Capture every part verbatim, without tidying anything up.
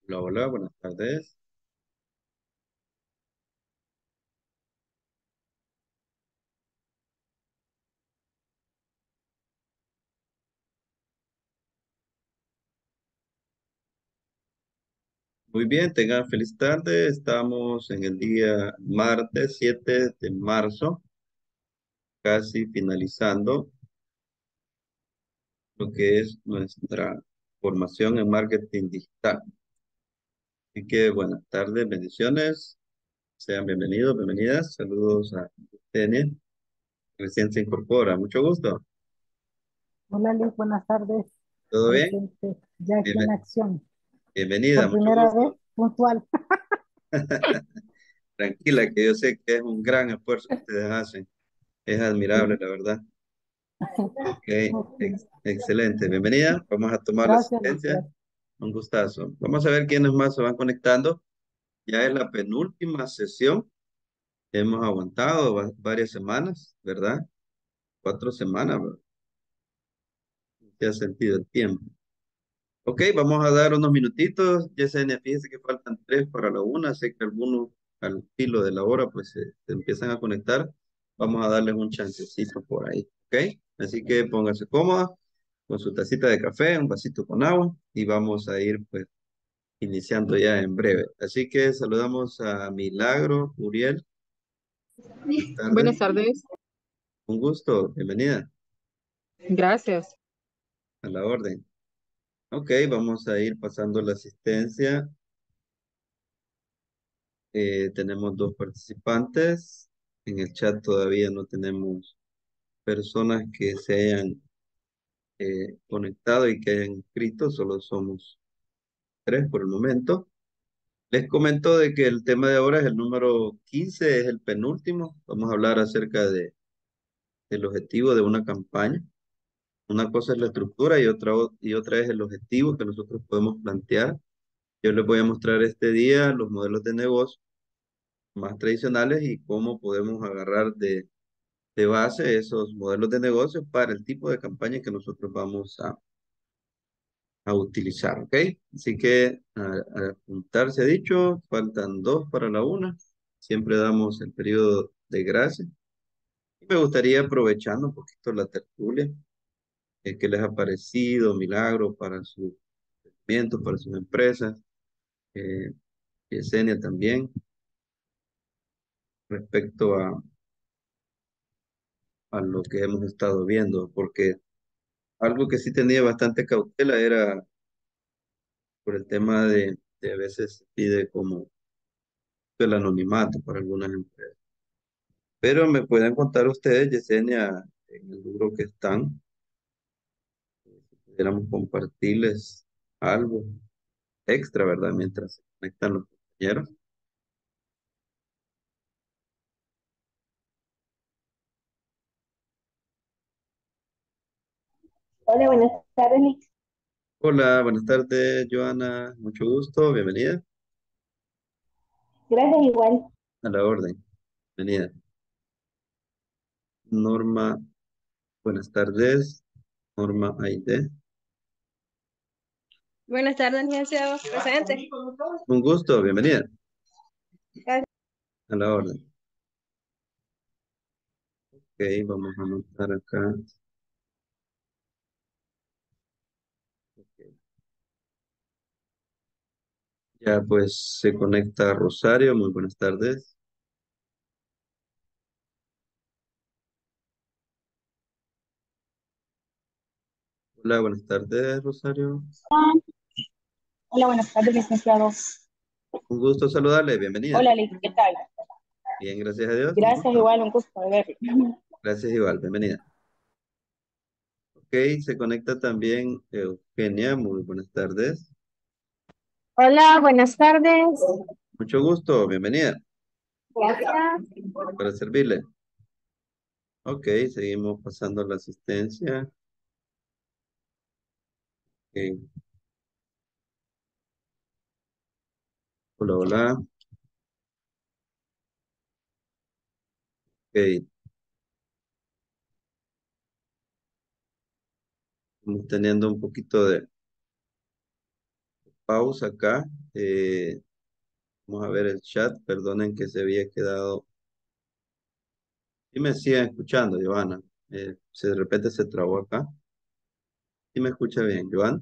Hola, hola, buenas tardes. Muy bien, tengan feliz tarde. Estamos en el día martes siete de marzo, casi finalizando lo que es nuestra formación en marketing digital. Así que buenas tardes, bendiciones. Sean bienvenidos, bienvenidas. Saludos a Tenia, recién se incorpora. Mucho gusto. Hola Liz, buenas tardes. ¿Todo bien? Presente, ya aquí en Bienve- acción. Bienvenida, Por mucho primera vez, gusto. puntual. Tranquila, que yo sé que es un gran esfuerzo que ustedes hacen. Es admirable, Sí. la verdad. Ok, Ok. ex- excelente. Bienvenida. Vamos a tomar la Gracias, Liz. asistencia. Gracias. Un gustazo. Vamos a ver quiénes más se van conectando. Ya es la penúltima sesión. Hemos aguantado va- varias semanas, ¿verdad? Cuatro semanas, ¿verdad? Se ha sentido el tiempo. Ok, vamos a dar unos minutitos. Yesenia, fíjese que faltan tres para la una. Sé que algunos al filo de la hora pues se, se empiezan a conectar. Vamos a darles un chancecito por ahí. Ok, así que póngase cómoda con su tacita de café, un vasito con agua y vamos a ir pues iniciando ya en breve. Así que saludamos a Milagro, Uriel. Buenas tardes. Buenas tardes. Un gusto. Bienvenida Gracias. a la orden. Ok, vamos a ir pasando la asistencia. Eh, tenemos dos participantes. En el chat todavía no tenemos personas que se hayan eh, conectado y que hayan inscrito. Solo somos tres por el momento. Les comento de que el tema de ahora es el número quince, es el penúltimo. Vamos a hablar acerca de, del objetivo de una campaña. Una cosa es la estructura y otra, o- y otra es el objetivo que nosotros podemos plantear. Yo les voy a mostrar este día los modelos de negocio más tradicionales y cómo podemos agarrar de, de base esos modelos de negocio para el tipo de campaña que nosotros vamos a, a utilizar, ¿ok? Así que a, a apuntar se ha dicho, faltan dos para la una. Siempre damos el periodo de gracia. Y me gustaría aprovechando un poquito la tertulia, eh, qué les ha parecido, milagro para sus emprendimientos, para sus empresas, eh, Yesenia también, respecto a, a lo que hemos estado viendo, porque algo que sí tenía bastante cautela era por el tema de, de a veces se pide como el anonimato para algunas empresas. Pero me pueden contar ustedes, Yesenia, en el libro que están, si pudiéramos compartirles algo extra, ¿verdad? Mientras se conectan los compañeros. Hola, buenas tardes, Liz. Hola, buenas tardes, Joana, mucho gusto, bienvenida Gracias, igual. a la orden, bienvenida. Norma, buenas tardes, Norma Aide, Buenas tardes, licenciado. Presente. un gusto, bienvenida Gracias. a la orden. Ok, vamos a anotar acá. Ok. Ya pues se conecta Rosario, muy buenas tardes. Hola, buenas tardes, Rosario. Hola, buenas tardes, licenciado. Un gusto saludarle, bienvenida. Hola, Liz, ¿qué tal? Bien, gracias a Dios, un Gracias, gusto. igual, un gusto de verlo. Gracias igual, bienvenida. Ok, se conecta también Eugenia, muy buenas tardes. Hola, buenas tardes. Mucho gusto, bienvenida, Gracias. para servirle. Ok, seguimos pasando la asistencia. Ok, hola, hola. Ok, estamos teniendo un poquito de pausa acá. Eh, vamos a ver el chat. Perdonen que se había quedado. Y me siguen escuchando, Joana. Eh, si de repente se trabó acá. ¿Sí me escucha bien, Joan?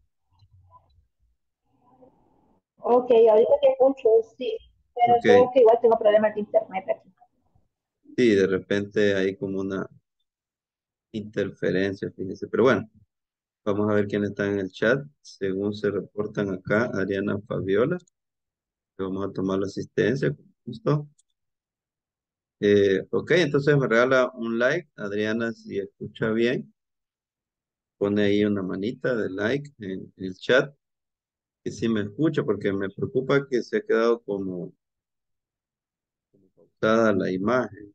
Ok, ahorita te escucho, sí. Pero Ok. creo que igual tengo problemas de internet aquí. Sí, de repente hay como una interferencia, fíjense. Pero bueno, vamos a ver quién está en el chat. Según se reportan acá, Ariana Fabiola. Vamos a tomar la asistencia, con gusto. Eh, ok, entonces me regala un like. Adriana, si escucha bien, pone ahí una manita de like en, en el chat. Que sí me escucha, porque me preocupa que se ha quedado como, como pausada la imagen.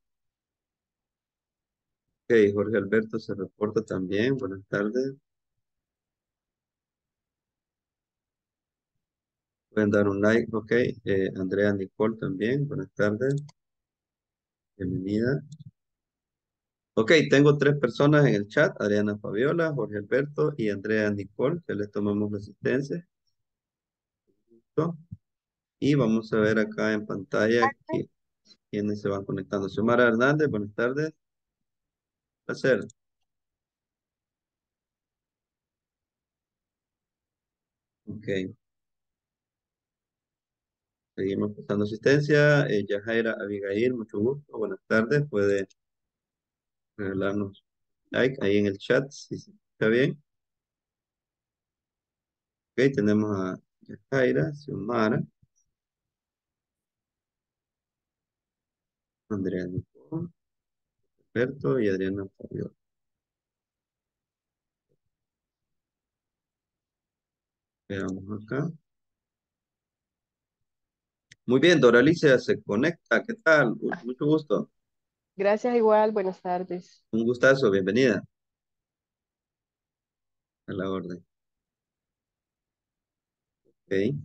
Ok, Jorge Alberto se reporta también. Buenas tardes. Pueden dar un like, ok. Eh, Andrea Nicole también. Buenas tardes. Bienvenida. Ok, tengo tres personas en el chat. Adriana Fabiola, Jorge Alberto y Andrea Nicole, que les tomamos la asistencia. ¿Listo? Y vamos a ver acá en pantalla qui- quiénes se van conectando. Xiomara Hernández, buenas tardes. Placer. Ok, seguimos pasando asistencia. Eh, Yajaira Abigail, mucho gusto. Buenas tardes. Puede regalarnos like ahí en el chat, si se está bien. Ok, tenemos a Yajaira, Xiomara, Andrea Nicole, Alberto y Adriana Fabiola. Veamos acá. Muy bien, Doralicia se conecta. ¿Qué tal? Mu- Mucho gusto. Gracias igual, buenas tardes. Un gustazo, bienvenida a la orden. Ok.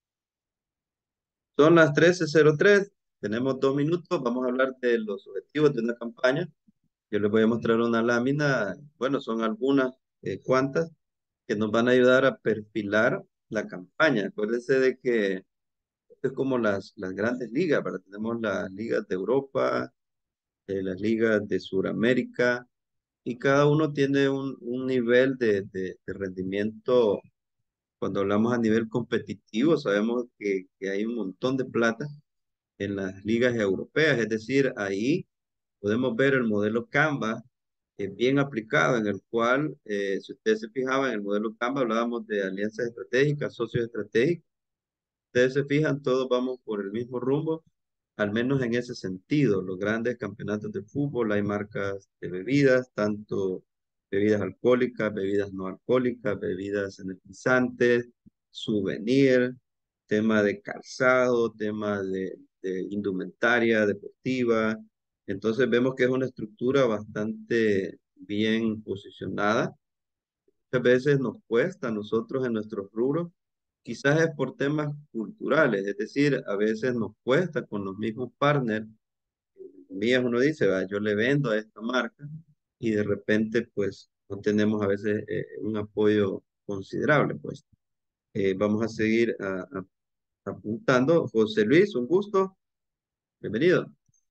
Son las trece cero tres. Tenemos dos minutos. Vamos a hablar de los objetivos de una campaña. Yo les voy a mostrar una lámina. Bueno, son algunas eh, cuantas que nos van a ayudar a perfilar la campaña. Acuérdense de que esto es como las, las grandes ligas, ¿verdad? Tenemos las ligas de Europa, eh, las ligas de Sudamérica, y cada uno tiene un, un nivel de, de, de rendimiento. Cuando hablamos a nivel competitivo, sabemos que, que hay un montón de plata en las ligas europeas, es decir, ahí podemos ver el modelo Canva eh, bien aplicado, en el cual, eh, si ustedes se fijaban, en el modelo Canva hablábamos de alianzas estratégicas, socios estratégicos. Ustedes se fijan, todos vamos por el mismo rumbo, al menos en ese sentido. Los grandes campeonatos de fútbol, hay marcas de bebidas, tanto bebidas alcohólicas, bebidas no alcohólicas, bebidas energizantes, souvenir, tema de calzado, tema de, de indumentaria deportiva. Entonces vemos que es una estructura bastante bien posicionada. Muchas veces nos cuesta a nosotros en nuestros rubros, quizás es por temas culturales, es decir, a veces nos cuesta con los mismos partners. Mías uno dice, "Va, yo le vendo a esta marca y de repente pues no tenemos a veces eh, un apoyo considerable, pues. Eh, vamos a seguir a- a- apuntando. José Luis, un gusto, bienvenido.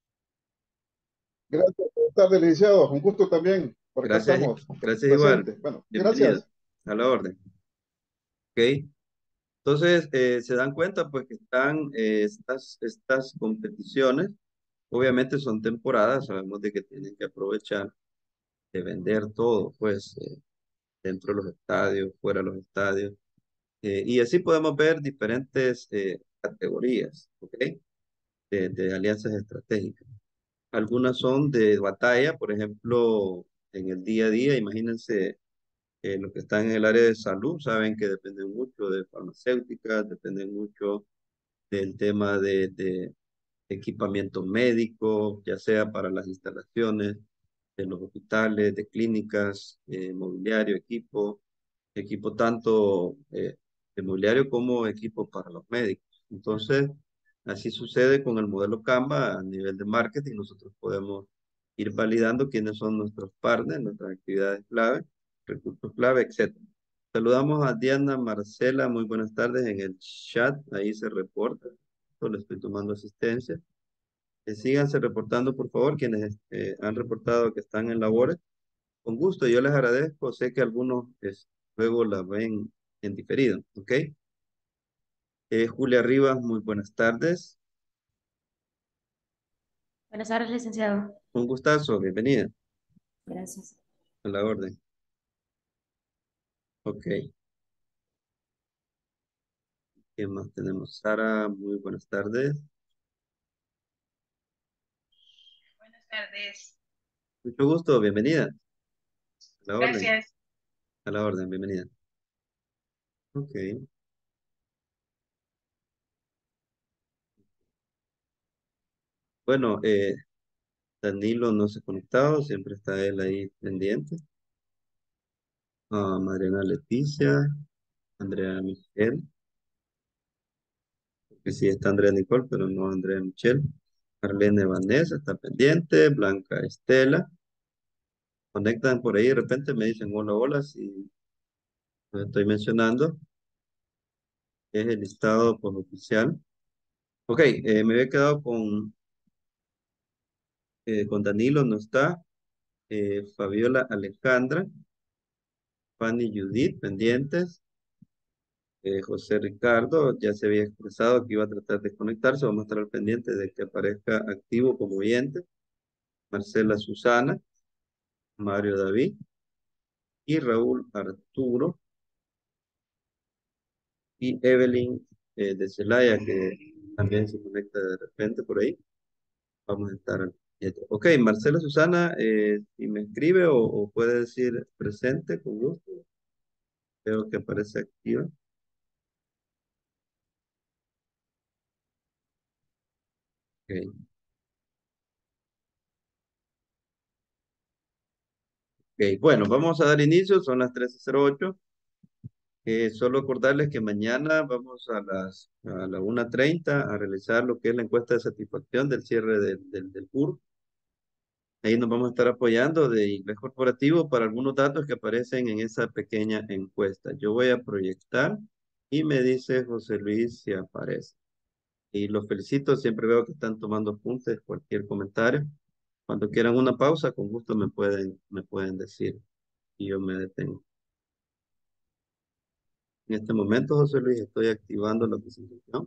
Gracias por estar licenciado. Un gusto también. Por acá Gracias, estamos gracias igual, presentes. Bueno, bienvenido, gracias. a la orden. Ok. Entonces, eh, se dan cuenta pues que están eh, estas, estas competiciones, obviamente son temporadas, sabemos de que tienen que aprovechar de vender todo, pues, eh, dentro de los estadios, fuera de los estadios, eh, y así podemos ver diferentes eh, categorías, ¿ok? De, de alianzas estratégicas. Algunas son de batalla, por ejemplo, en el día a día, imagínense eh, los que están en el área de salud, saben que dependen mucho de farmacéuticas, dependen mucho del tema de, de equipamiento médico, ya sea para las instalaciones de los hospitales, de clínicas, eh, mobiliario, equipo, equipo tanto eh, de mobiliario como equipo para los médicos. Entonces, así sucede con el modelo Canva a nivel de marketing. Nosotros podemos ir validando quiénes son nuestros partners, nuestras actividades clave, recursos clave, etcétera. Saludamos a Diana Marcela, muy buenas tardes en el chat, ahí se reporta. Solo estoy tomando asistencia. Eh, síganse reportando, por favor, quienes eh, han reportado que están en labores. Con gusto, yo les agradezco. Sé que algunos es, luego la ven en diferido, ¿ok? Eh, Julia Rivas, muy buenas tardes. Buenas tardes, licenciado. Un gustazo, bienvenida Gracias. a la orden. Ok, ¿qué más tenemos? Sara, muy buenas tardes. Buenas tardes. Mucho gusto, bienvenida. A la orden, Gracias. a la orden, bienvenida. Ok, bueno, eh, Danilo no se ha conectado, siempre está él ahí pendiente. Ah, Mariana Leticia, Andrea Michelle, que sí está Andrea Nicole, pero no Andrea Michelle. Marlene Vanessa está pendiente, Blanca Estela. Conectan por ahí, de repente me dicen hola, hola, si los estoy mencionando. Es el listado por oficial. Ok, eh, me había quedado con, eh, con Danilo, no está. Eh, Fabiola Alejandra, Fanny Judith, pendientes. Eh, José Ricardo ya se había expresado que iba a tratar de conectarse. Vamos a estar al pendiente de que aparezca activo como oyente. Marcela Susana, Mario David y Raúl Arturo y Evelyn eh, de Celaya, que también se conecta de repente por ahí. Vamos a estar al pendiente. Ok, Marcela Susana, eh, si me escribe o, o puede decir presente, con gusto. Veo que aparece activa. Ok, ok, bueno, vamos a dar inicio, son las trece cero ocho. Eh, solo acordarles que mañana vamos a las a la una treinta a realizar lo que es la encuesta de satisfacción del cierre del, del, del curso. Ahí nos vamos a estar apoyando de inglés corporativo para algunos datos que aparecen en esa pequeña encuesta. Yo voy a proyectar y me dice José Luis si aparece. Y los felicito, siempre veo que están tomando apuntes, cualquier comentario. Cuando quieran una pausa, con gusto me pueden, me pueden decir y yo me detengo. En este momento, José Luis, estoy activando la presentación.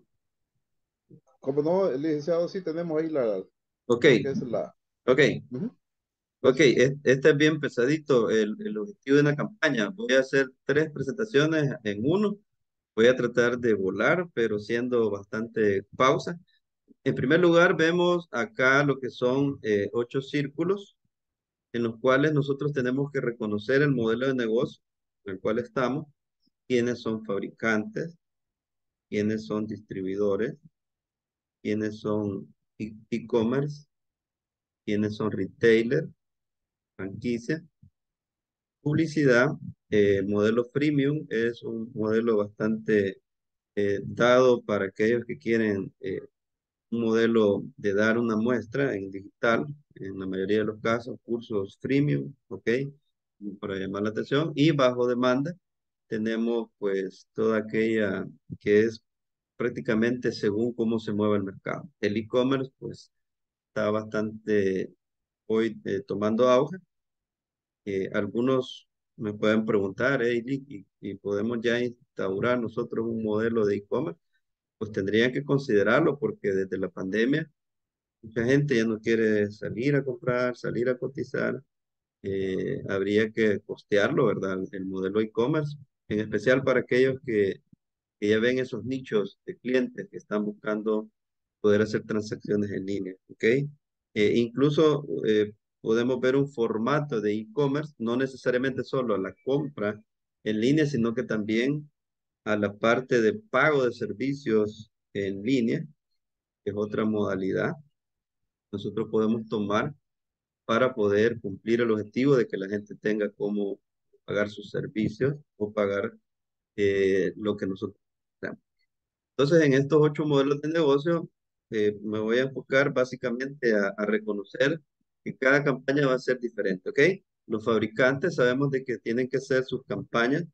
Como no, licenciado, sí tenemos ahí la, Ok, lo que es la. ok, Ujú, ok. gracias. es- Este es bien pesadito, el, el objetivo de una campaña. Voy a hacer tres presentaciones en uno. Voy a tratar de volar, pero siendo bastante pausa. En primer lugar, vemos acá lo que son eh, ocho círculos en los cuales nosotros tenemos que reconocer el modelo de negocio en el cual estamos, quiénes son fabricantes, quiénes son distribuidores, quiénes son e- e-commerce, quiénes son retailer, franquicia, publicidad. Eh, el modelo freemium es un modelo bastante eh, dado para aquellos que quieren eh, un modelo de dar una muestra en digital, en la mayoría de los casos, cursos freemium, ¿ok? Para llamar la atención. Y bajo demanda tenemos pues toda aquella que es prácticamente según cómo se mueve el mercado. El e-commerce pues está bastante hoy eh, tomando auge. Eh, algunos me pueden preguntar, hey, y, y podemos ya instaurar nosotros un modelo de e-commerce, pues tendrían que considerarlo porque desde la pandemia mucha gente ya no quiere salir a comprar, salir a cotizar. Eh, habría que costearlo, ¿verdad? El modelo e-commerce, en especial para aquellos que, que ya ven esos nichos de clientes que están buscando poder hacer transacciones en línea, ¿ok? Eh, incluso eh, podemos ver un formato de e-commerce, no necesariamente solo a la compra en línea, sino que también a la parte de pago de servicios en línea, que es otra modalidad. Nosotros podemos tomar para poder cumplir el objetivo de que la gente tenga cómo pagar sus servicios o pagar eh, lo que nosotros necesitamos. Entonces, en estos ocho modelos de negocio, eh, me voy a enfocar básicamente a, a reconocer que cada campaña va a ser diferente, ¿ok? Los fabricantes sabemos de que tienen que hacer sus campañas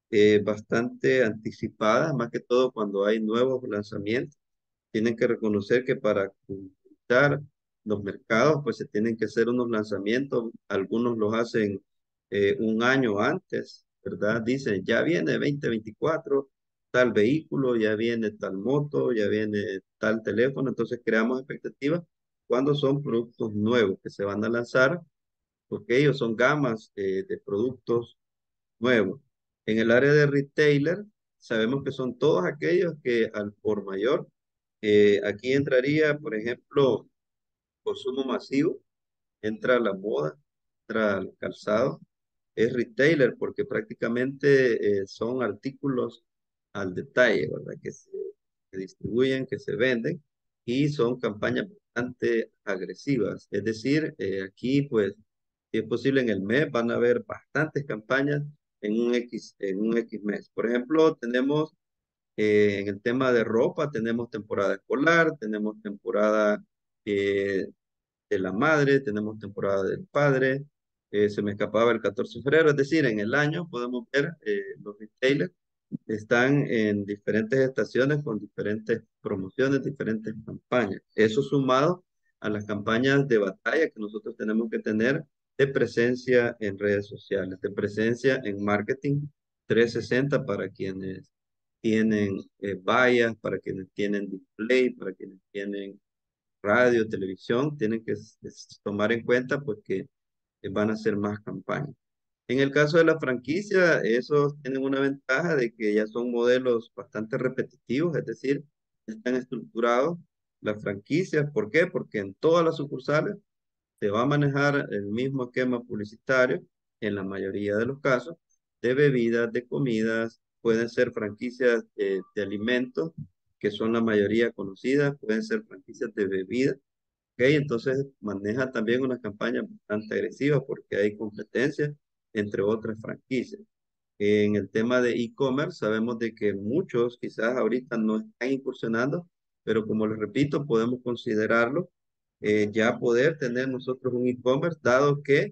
eh, bastante anticipadas, más que todo cuando hay nuevos lanzamientos. Tienen que reconocer que para conquistar los mercados, pues se tienen que hacer unos lanzamientos. Algunos los hacen eh, un año antes, ¿verdad? Dicen, ya viene veinte veinticuatro tal vehículo, ya viene tal moto, ya viene tal teléfono. Entonces creamos expectativas cuando son productos nuevos que se van a lanzar, porque ellos son gamas eh, de productos nuevos. En el área de retailer, sabemos que son todos aquellos que al por mayor, eh, aquí entraría, por ejemplo, consumo masivo, entra la moda, entra el calzado, es retailer porque prácticamente eh, son artículos al detalle, ¿verdad? Que se, que distribuyen, que se venden y son campañas bastante agresivas. Es decir, eh, aquí pues, si es posible en el mes van a haber bastantes campañas en un X, en un X mes. Por ejemplo, tenemos eh, en el tema de ropa, tenemos temporada escolar, tenemos temporada eh, de la madre, tenemos temporada del padre, eh, se me escapaba el catorce de febrero, es decir, en el año podemos ver eh, los retailers están en diferentes estaciones con diferentes promociones, diferentes campañas. Eso sumado a las campañas de batalla que nosotros tenemos que tener de presencia en redes sociales, de presencia en marketing trescientos sesenta para quienes tienen eh, vallas, para quienes tienen display, para quienes tienen radio, televisión, tienen que s- s- tomar en cuenta pues que eh, van a hacer más campañas. En el caso de la franquicia, esos tienen una ventaja de que ya son modelos bastante repetitivos, es decir, están estructurados las franquicias. ¿Por qué? Porque en todas las sucursales se va a manejar el mismo esquema publicitario, en la mayoría de los casos, de bebidas, de comidas, pueden ser franquicias eh, de alimentos, que son la mayoría conocidas, pueden ser franquicias de bebidas. Ok, entonces maneja también una campaña bastante agresiva porque hay competencia entre otras franquicias. En el tema de e-commerce, sabemos de que muchos quizás ahorita no están incursionando, pero como les repito, podemos considerarlo eh, ya poder tener nosotros un e-commerce, dado que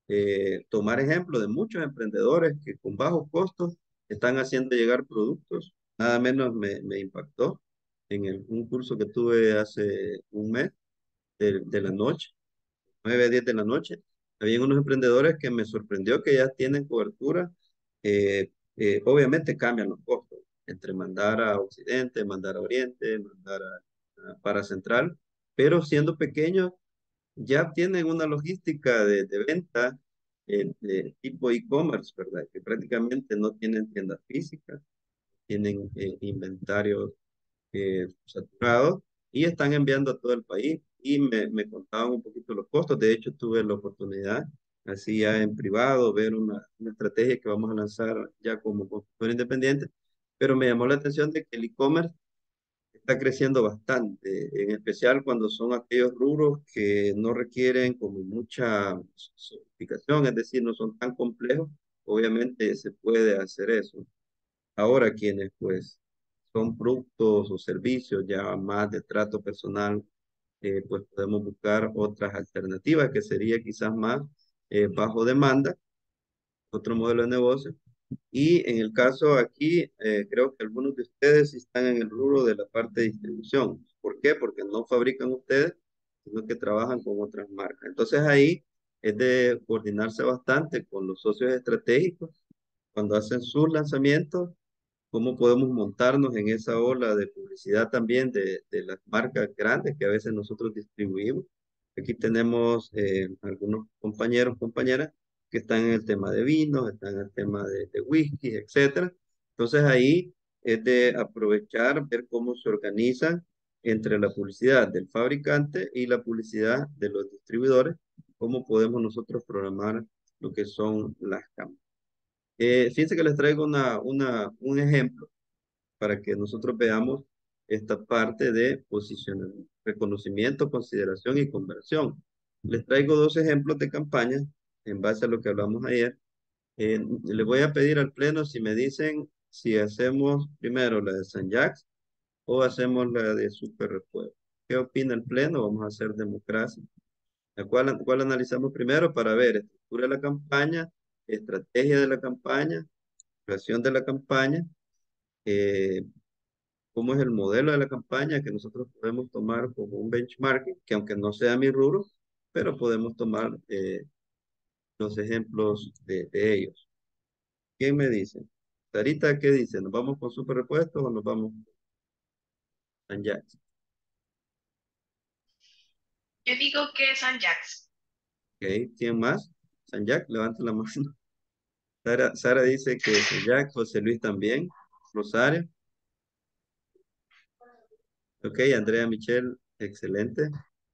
eh, tomar ejemplo de muchos emprendedores que con bajos costos están haciendo llegar productos. Nada menos me, me impactó en el- un curso que tuve hace un mes de, de la noche, nueve a diez de la noche. Había unos emprendedores que me sorprendió que ya tienen cobertura. Eh, eh, obviamente cambian los costos entre mandar a Occidente, mandar a Oriente, mandar a, a para Central, pero siendo pequeños ya tienen una logística de, de venta eh, de tipo e-commerce, ¿verdad? Que prácticamente no tienen tiendas físicas, tienen eh, inventarios eh, saturados y están enviando a todo el país. Y me, me contaban un poquito los costos. De hecho, tuve la oportunidad, así ya en privado, ver una, una estrategia que vamos a lanzar ya como consultor independiente. Pero me llamó la atención de que el e-commerce está creciendo bastante, en especial cuando son aquellos rubros que no requieren como mucha sofisticación, es decir, no son tan complejos. Obviamente se puede hacer eso. Ahora quienes pues son productos o servicios ya más de trato personal, eh, pues podemos buscar otras alternativas que sería quizás más eh, bajo demanda, otro modelo de negocio. Y en el caso aquí, eh, creo que algunos de ustedes sí están en el rubro de la parte de distribución. ¿Por qué? Porque no fabrican ustedes, sino que trabajan con otras marcas. Entonces ahí es de coordinarse bastante con los socios estratégicos cuando hacen sus lanzamientos, cómo podemos montarnos en esa ola de publicidad también de, de las marcas grandes que a veces nosotros distribuimos. Aquí tenemos eh, algunos compañeros, compañeras que están en el tema de vinos, están en el tema de, de whisky, etcétera. Entonces ahí es de aprovechar, ver cómo se organizan entre la publicidad del fabricante y la publicidad de los distribuidores, cómo podemos nosotros programar lo que son las campañas. Eh, fíjense que les traigo una, una, un ejemplo para que nosotros veamos esta parte de posicionamiento, reconocimiento, consideración y conversión. Les traigo dos ejemplos de campañas en base a lo que hablamos ayer. Eh, le voy a pedir al pleno si me dicen si hacemos primero la de San Jacques o hacemos la de Super Refuerzo. ¿Qué opina el pleno? Vamos a hacer democracia. ¿La cual, cuál analizamos primero para ver estructura de la campaña, estrategia de la campaña, creación de la campaña, eh, cómo es el modelo de la campaña que nosotros podemos tomar como un benchmarking, que aunque no sea mi rubro, pero podemos tomar eh, los ejemplos de, de ellos. ¿Quién me dice? Sarita, ¿qué dice? ¿Nos vamos con super repuestos o nos vamos con Jax? Yo digo que San Jax. Ok, ¿quién más? San Jack, levanta la mano. Sara, Sara dice que San Jack, José Luis también, Rosario. Ok, Andrea Michelle, excelente.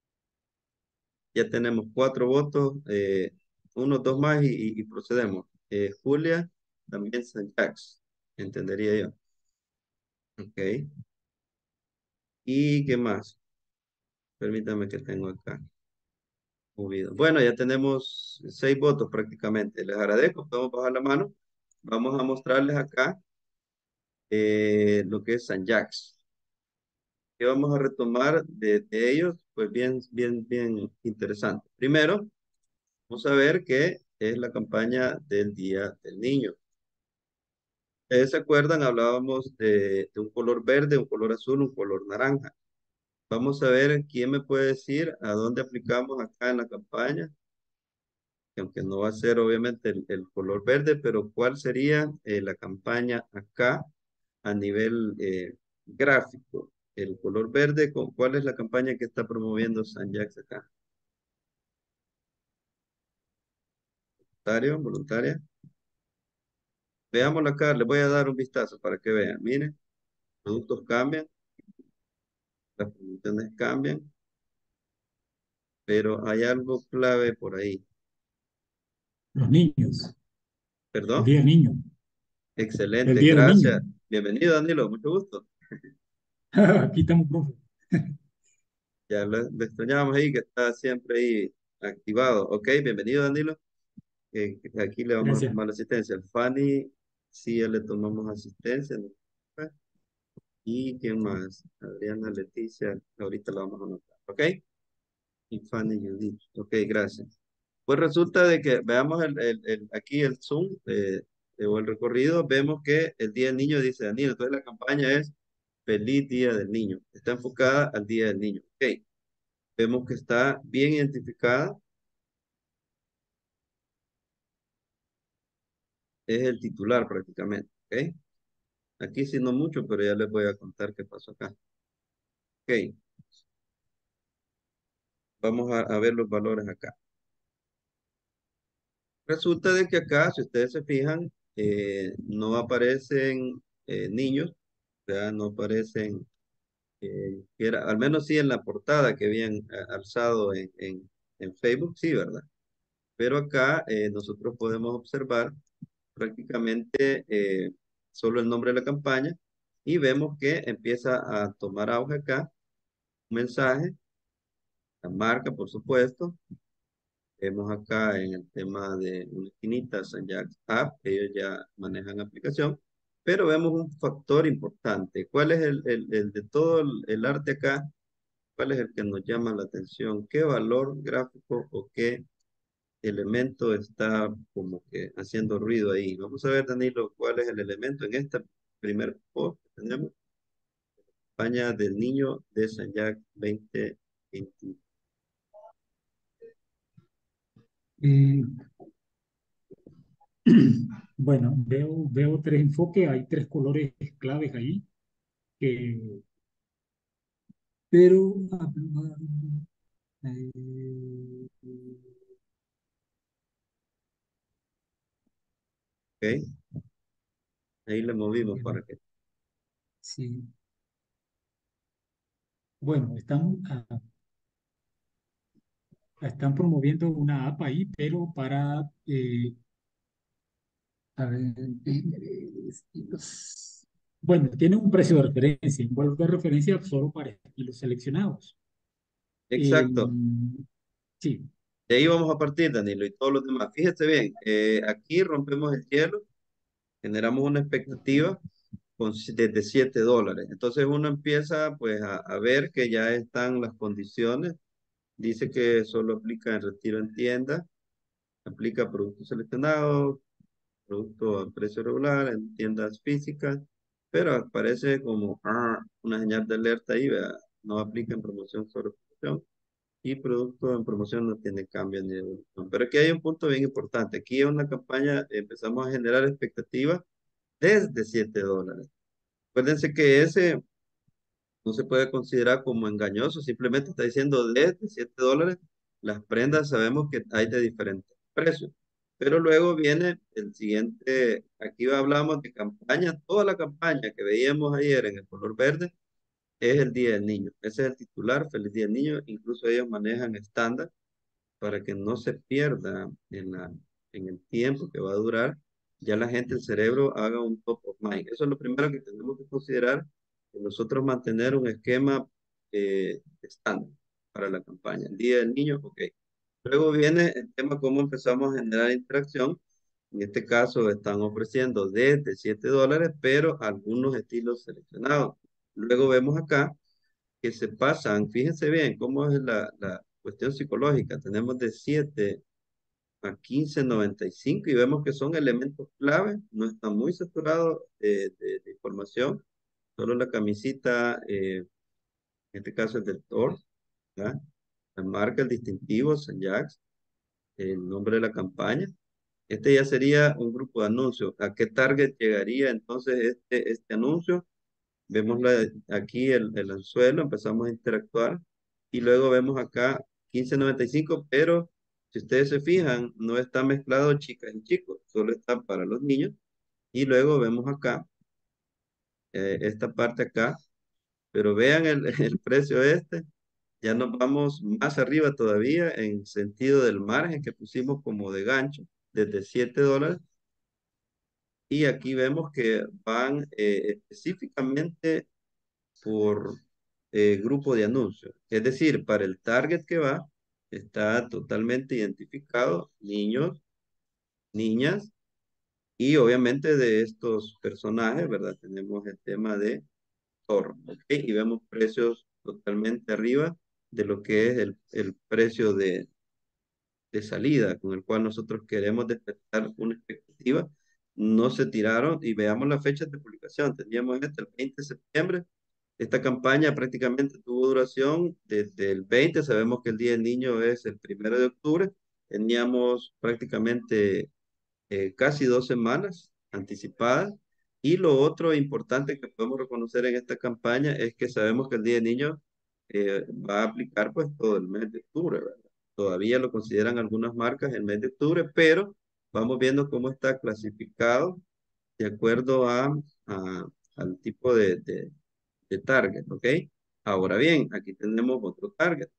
Ya tenemos cuatro votos, eh, unos dos más y, y- y procedemos. Eh, Julia, también San Jacques, entendería yo. Ok. ¿Y qué más? Permítame que tengo acá. Movido. Bueno, ya tenemos seis votos prácticamente. Les agradezco, podemos bajar la mano. Vamos a mostrarles acá eh, lo que es San Jacques. ¿Qué vamos a retomar de, de ellos? Pues bien, bien, bien interesante. Primero, vamos a ver qué es la campaña del Día del Niño. ¿Ustedes se acuerdan? Hablábamos de, de un color verde, un color azul, un color naranja. Vamos a ver quién me puede decir a dónde aplicamos acá en la campaña, que aunque no va a ser obviamente el, el color verde, pero cuál sería eh, la campaña acá a nivel eh, gráfico. El color verde, ¿con ¿cuál es la campaña que está promoviendo San Jacques acá? ¿Voluntario? ¿Voluntaria? Veámoslo acá, les voy a dar un vistazo para que vean. Miren, productos cambian, las promociones cambian, pero hay algo clave por ahí. Los niños, el ¿Perdón? Día del Niño, el Excelente, Día del Niño. gracias. Bienvenido, Danilo, mucho gusto. Aquí estamos, profe. Ya lo, lo extrañábamos ahí, que está siempre ahí activado. Ok, bienvenido, Danilo. Eh, aquí le vamos a Gracias. tomar la asistencia. El Fanny, sí, ya le tomamos asistencia. ¿No? ¿Y quién más? Adriana, Leticia, ahorita la vamos a anotar. Ok, y Fanny Judith. Ok, gracias. Pues resulta de que veamos el, el- el- aquí el Zoom eh, eh, o el recorrido, vemos que el Día del Niño dice Danilo. Entonces la campaña es Feliz Día del Niño. Está enfocada al Día del Niño. Ok, vemos que está bien identificada. Es el titular prácticamente. Ok, aquí sí no mucho, pero ya les voy a contar qué pasó acá. Ok, vamos a, a ver los valores acá. Resulta de que acá, si ustedes se fijan, eh, no aparecen eh, niños, o sea, no aparecen, eh, que era, al menos sí en la portada que habían eh, alzado en, en, en Facebook, sí, ¿verdad? Pero acá eh, nosotros podemos observar prácticamente eh, solo el nombre de la campaña y vemos que empieza a tomar auge acá un mensaje, la marca, por supuesto. Vemos acá en el tema de una esquinita, San Jacques App, ellos ya manejan aplicación, pero vemos un factor importante. ¿Cuál es el, el, el de todo el, el arte acá? ¿Cuál es el que nos llama la atención? ¿Qué valor gráfico o qué elemento está como que haciendo ruido ahí? Vamos a ver, Danilo, cuál es el elemento en este primer post que tenemos. España del Niño de San Jacques veinte veintiuno. Eh, bueno, veo, veo tres enfoques, hay tres colores claves ahí, que- pero ah, eh, ¿Ok? Ahí le movimos para que... sí. Bueno, están, ah, están promoviendo una app ahí, pero para, eh, a ver, eh, estilos. Bueno, tiene un precio de referencia, un valor de referencia solo para estilos seleccionados. Eh, Exacto. sí, De ahí vamos a partir, Danilo, y todos los demás. Fíjese bien, eh, aquí rompemos el hielo, generamos una expectativa con, si- desde siete dólares. Entonces uno empieza pues a, a ver que ya están las condiciones. Dice que solo aplica en retiro en tienda, aplica productos seleccionados, producto a precio regular en tiendas físicas, pero aparece como ah, una señal de alerta ahí, ¿verdad? No aplica en promoción sobre promoción y producto en promoción no tiene cambio ni evolución. Pero aquí hay un punto bien importante. Aquí en una campaña empezamos a generar expectativas desde siete dólares. Acuérdense que ese no se puede considerar como engañoso, simplemente está diciendo desde siete dólares. Las prendas sabemos que hay de diferentes precios. Pero luego viene el siguiente, aquí hablamos de campaña, toda la campaña que veíamos ayer en el color verde es el Día del Niño. Ese es el titular, Feliz Día del Niño. Incluso ellos manejan estándar para que no se pierda en la, en el tiempo que va a durar, ya la gente, el cerebro haga un top of mind. Eso es lo primero que tenemos que considerar, que nosotros mantener un esquema eh, estándar para la campaña. El Día del Niño, ok. Luego viene el tema cómo empezamos a generar interacción. En este caso están ofreciendo desde siete dólares, pero algunos estilos seleccionados. Luego vemos acá que se pasan, fíjense bien cómo es la, la cuestión psicológica. Tenemos de siete a quince noventa y cinco y vemos que son elementos clave, no está muy saturado de, de- de información, solo la camisita, eh, en este caso es del Thor, ¿verdad? La marca, el distintivo, Saint Jacques, el nombre de la campaña. Este ya sería un grupo de anuncios. ¿A qué target llegaría entonces este, este anuncio? Vemos la- aquí el, el anzuelo, empezamos a interactuar y luego vemos acá quince noventa y cinco, pero si ustedes se fijan, no está mezclado chicas y chicos, solo está para los niños. Y luego vemos acá, eh, esta parte acá, pero vean el, el precio este, ya nos vamos más arriba todavía en sentido del margen que pusimos como de gancho, desde siete dólares. Y aquí vemos que van eh, específicamente por eh, grupo de anuncios. Es decir, para el target que va, está totalmente identificado niños, niñas y obviamente de estos personajes, ¿verdad? Tenemos el tema de Thor, ¿ok? Y vemos precios totalmente arriba de lo que es el, el precio de, de salida con el cual nosotros queremos despertar una expectativa. No se tiraron y veamos las fechas de publicación. Teníamos este el veinte de septiembre. Esta campaña prácticamente tuvo duración desde el veinte, sabemos que el Día del Niño es el primero de octubre, teníamos prácticamente eh, casi dos semanas anticipadas. Y lo otro importante que podemos reconocer en esta campaña es que sabemos que el Día del Niño eh, va a aplicar pues todo el mes de octubre, ¿verdad? Todavía lo consideran algunas marcas el mes de octubre, pero vamos viendo cómo está clasificado de acuerdo a, a- al tipo de, de, de target, ¿ok? Ahora bien, aquí tenemos otro target.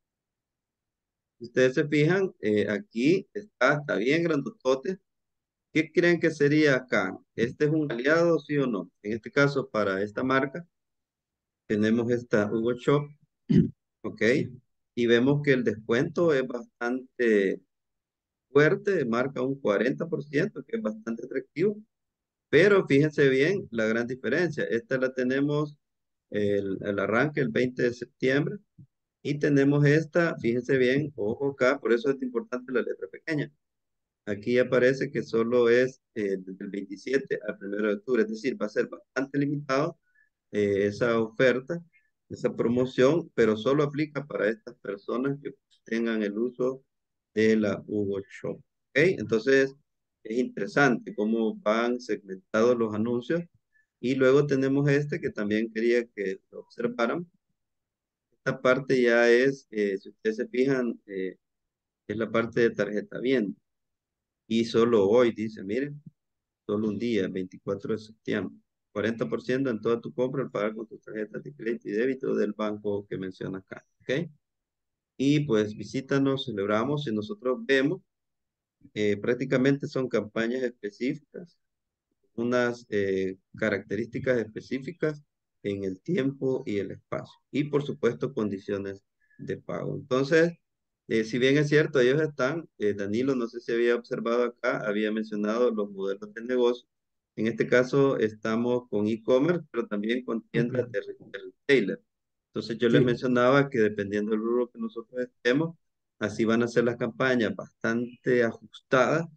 Si ustedes se fijan, eh, aquí está, está bien grandotote. ¿Qué creen que sería acá? ¿Este es un aliado, sí o no? En este caso, para esta marca, tenemos esta Hugo Shop, ¿ok? Y vemos que el descuento es bastante fuerte, marca un cuarenta por ciento, que es bastante atractivo. Pero fíjense bien la gran diferencia. Esta la tenemos el, el arranque el veinte de septiembre y tenemos esta, fíjense bien, ojo acá, por eso es importante la letra pequeña. Aquí aparece que solo es eh, desde el veintisiete al primero de octubre, es decir, va a ser bastante limitado eh, esa oferta, esa promoción, pero solo aplica para estas personas que tengan el uso de la Hugo Shop. ¿Ok? Entonces, es interesante cómo van segmentados los anuncios. Y luego tenemos este que también quería que lo observaran. Esta parte ya es, eh, si ustedes se fijan, eh, es la parte de tarjeta bien. Y solo hoy, dice, miren, solo un día, veinticuatro de septiembre. Cuarenta por ciento en toda tu compra al pagar con tus tarjetas de crédito y débito del banco que menciona acá. ¿Ok? Y pues visítanos, celebramos y nosotros vemos, eh, prácticamente son campañas específicas, unas eh, características específicas en el tiempo y el espacio. Y por supuesto, condiciones de pago. Entonces, eh, si bien es cierto, ellos están, eh, Danilo, no sé si había observado acá, había mencionado los modelos de negocio. En este caso, estamos con e-commerce, pero también con tiendas Ok. de, re- de retailer. Entonces, yo les Sí, mencionaba que dependiendo del rubro que nosotros estemos, así van a ser las campañas bastante ajustadas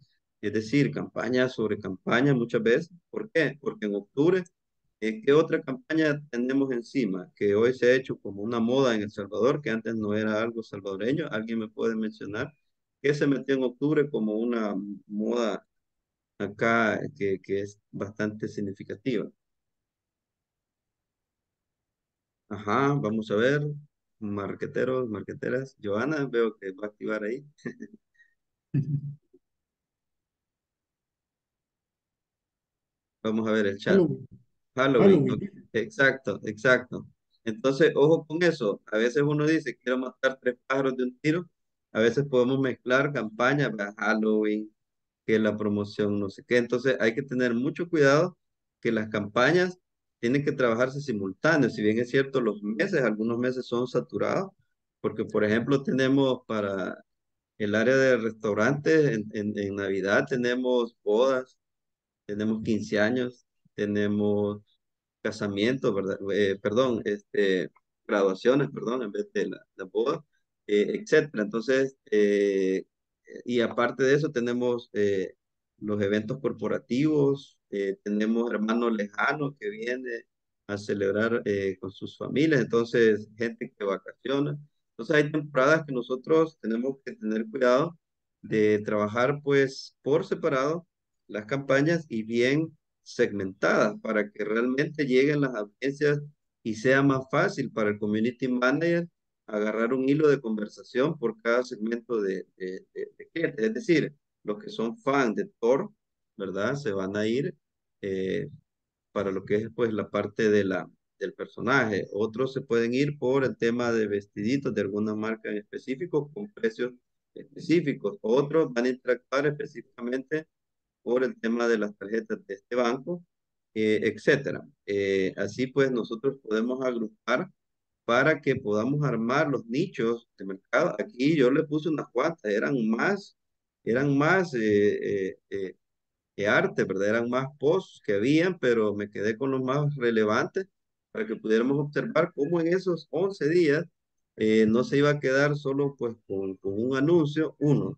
Es decir, campaña sobre campaña muchas veces. ¿Por qué? Porque en octubre, eh, ¿qué otra campaña tenemos encima? Que hoy se ha hecho como una moda en El Salvador, que antes no era algo salvadoreño. ¿Alguien me puede mencionar qué se metió en octubre como una moda acá que, que es bastante significativa? Ajá, vamos a ver. Marqueteros, marqueteras. Joana, veo que va a activar ahí. Vamos a ver el chat. Halloween. Halloween, Halloween. ok. Exacto, exacto. Entonces, ojo con eso. A veces uno dice, quiero matar tres pájaros de un tiro. A veces podemos mezclar campañas, ¿verdad? Halloween, que la promoción, no sé qué. Entonces, hay que tener mucho cuidado que las campañas tienen que trabajarse simultáneos. Si bien es cierto, los meses, algunos meses son saturados, porque, por ejemplo, tenemos para el área de restaurantes, en, en en Navidad tenemos bodas, tenemos quince años, tenemos casamientos, ¿verdad? Eh, perdón, este, graduaciones, perdón, en vez de la, la boda, eh, etcétera. Entonces, eh, y aparte de eso, tenemos eh, los eventos corporativos, eh, tenemos hermanos lejanos que vienen a celebrar eh, con sus familias, entonces, gente que vacaciona. Entonces, hay temporadas que nosotros tenemos que tener cuidado de trabajar, pues, por separado las campañas y bien segmentadas para que realmente lleguen las audiencias y sea más fácil para el community manager agarrar un hilo de conversación por cada segmento de, de, de- de clientes. Es decir, los que son fans de Thor, ¿verdad? Se van a ir eh, para lo que es pues la parte de la, del personaje. Otros se pueden ir por el tema de vestiditos de alguna marca en específico con precios específicos. Otros van a interactuar específicamente por el tema de las tarjetas de este banco, eh, etcétera. Eh, así pues nosotros podemos agrupar para que podamos armar los nichos de mercado. Aquí yo le puse unas cuantas, eran más, eran más eh, eh, eh, que arte, ¿verdad? Eran más posts que habían, pero me quedé con los más relevantes para que pudiéramos observar cómo en esos once días eh, no se iba a quedar solo pues con, con un anuncio, uno,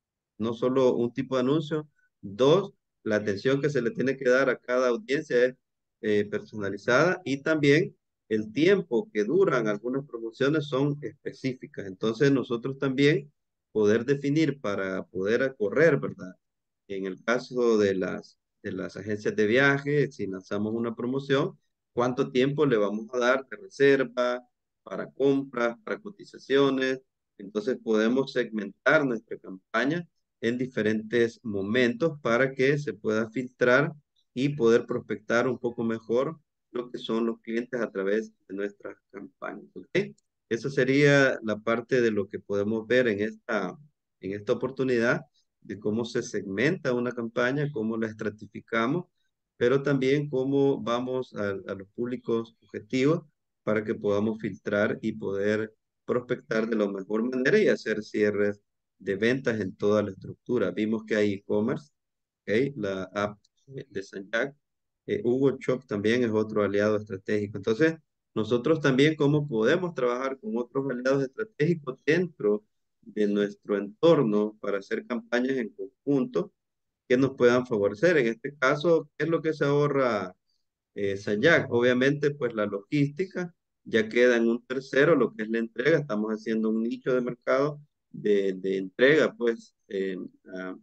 no solo un tipo de anuncio. Dos, la atención que se le tiene que dar a cada audiencia es eh, personalizada y también el tiempo que duran algunas promociones son específicas. Entonces nosotros también poder definir para poder correr, ¿verdad? En el caso de las, de las agencias de viaje, si lanzamos una promoción, ¿cuánto tiempo le vamos a dar de reserva, para compras, para cotizaciones? Entonces podemos segmentar nuestra campaña en diferentes momentos para que se pueda filtrar y poder prospectar un poco mejor lo que son los clientes a través de nuestras campañas. ¿Ok? Esa sería la parte de lo que podemos ver en esta, en esta oportunidad de cómo se segmenta una campaña, cómo la estratificamos, pero también cómo vamos a, a los públicos objetivos para que podamos filtrar y poder prospectar de la mejor manera y hacer cierres de ventas en toda la estructura. Vimos que hay e-commerce, ¿ok? La app de Sanjac. Eh, Hugo Shop también es otro aliado estratégico. Entonces, nosotros también cómo podemos trabajar con otros aliados estratégicos dentro de nuestro entorno para hacer campañas en conjunto que nos puedan favorecer. En este caso, ¿qué es lo que se ahorra eh, Sanjac? Obviamente, pues la logística ya queda en un tercero, lo que es la entrega. Estamos haciendo un nicho de mercado de, de entrega, pues, eh, a,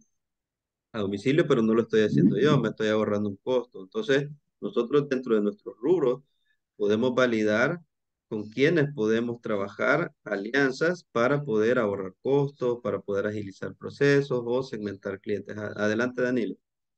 a domicilio, pero no lo estoy haciendo yo, me estoy ahorrando un costo. Entonces, nosotros dentro de nuestros rubros podemos validar con quienes podemos trabajar alianzas para poder ahorrar costos, para poder agilizar procesos o segmentar clientes. A- Adelante, Danilo.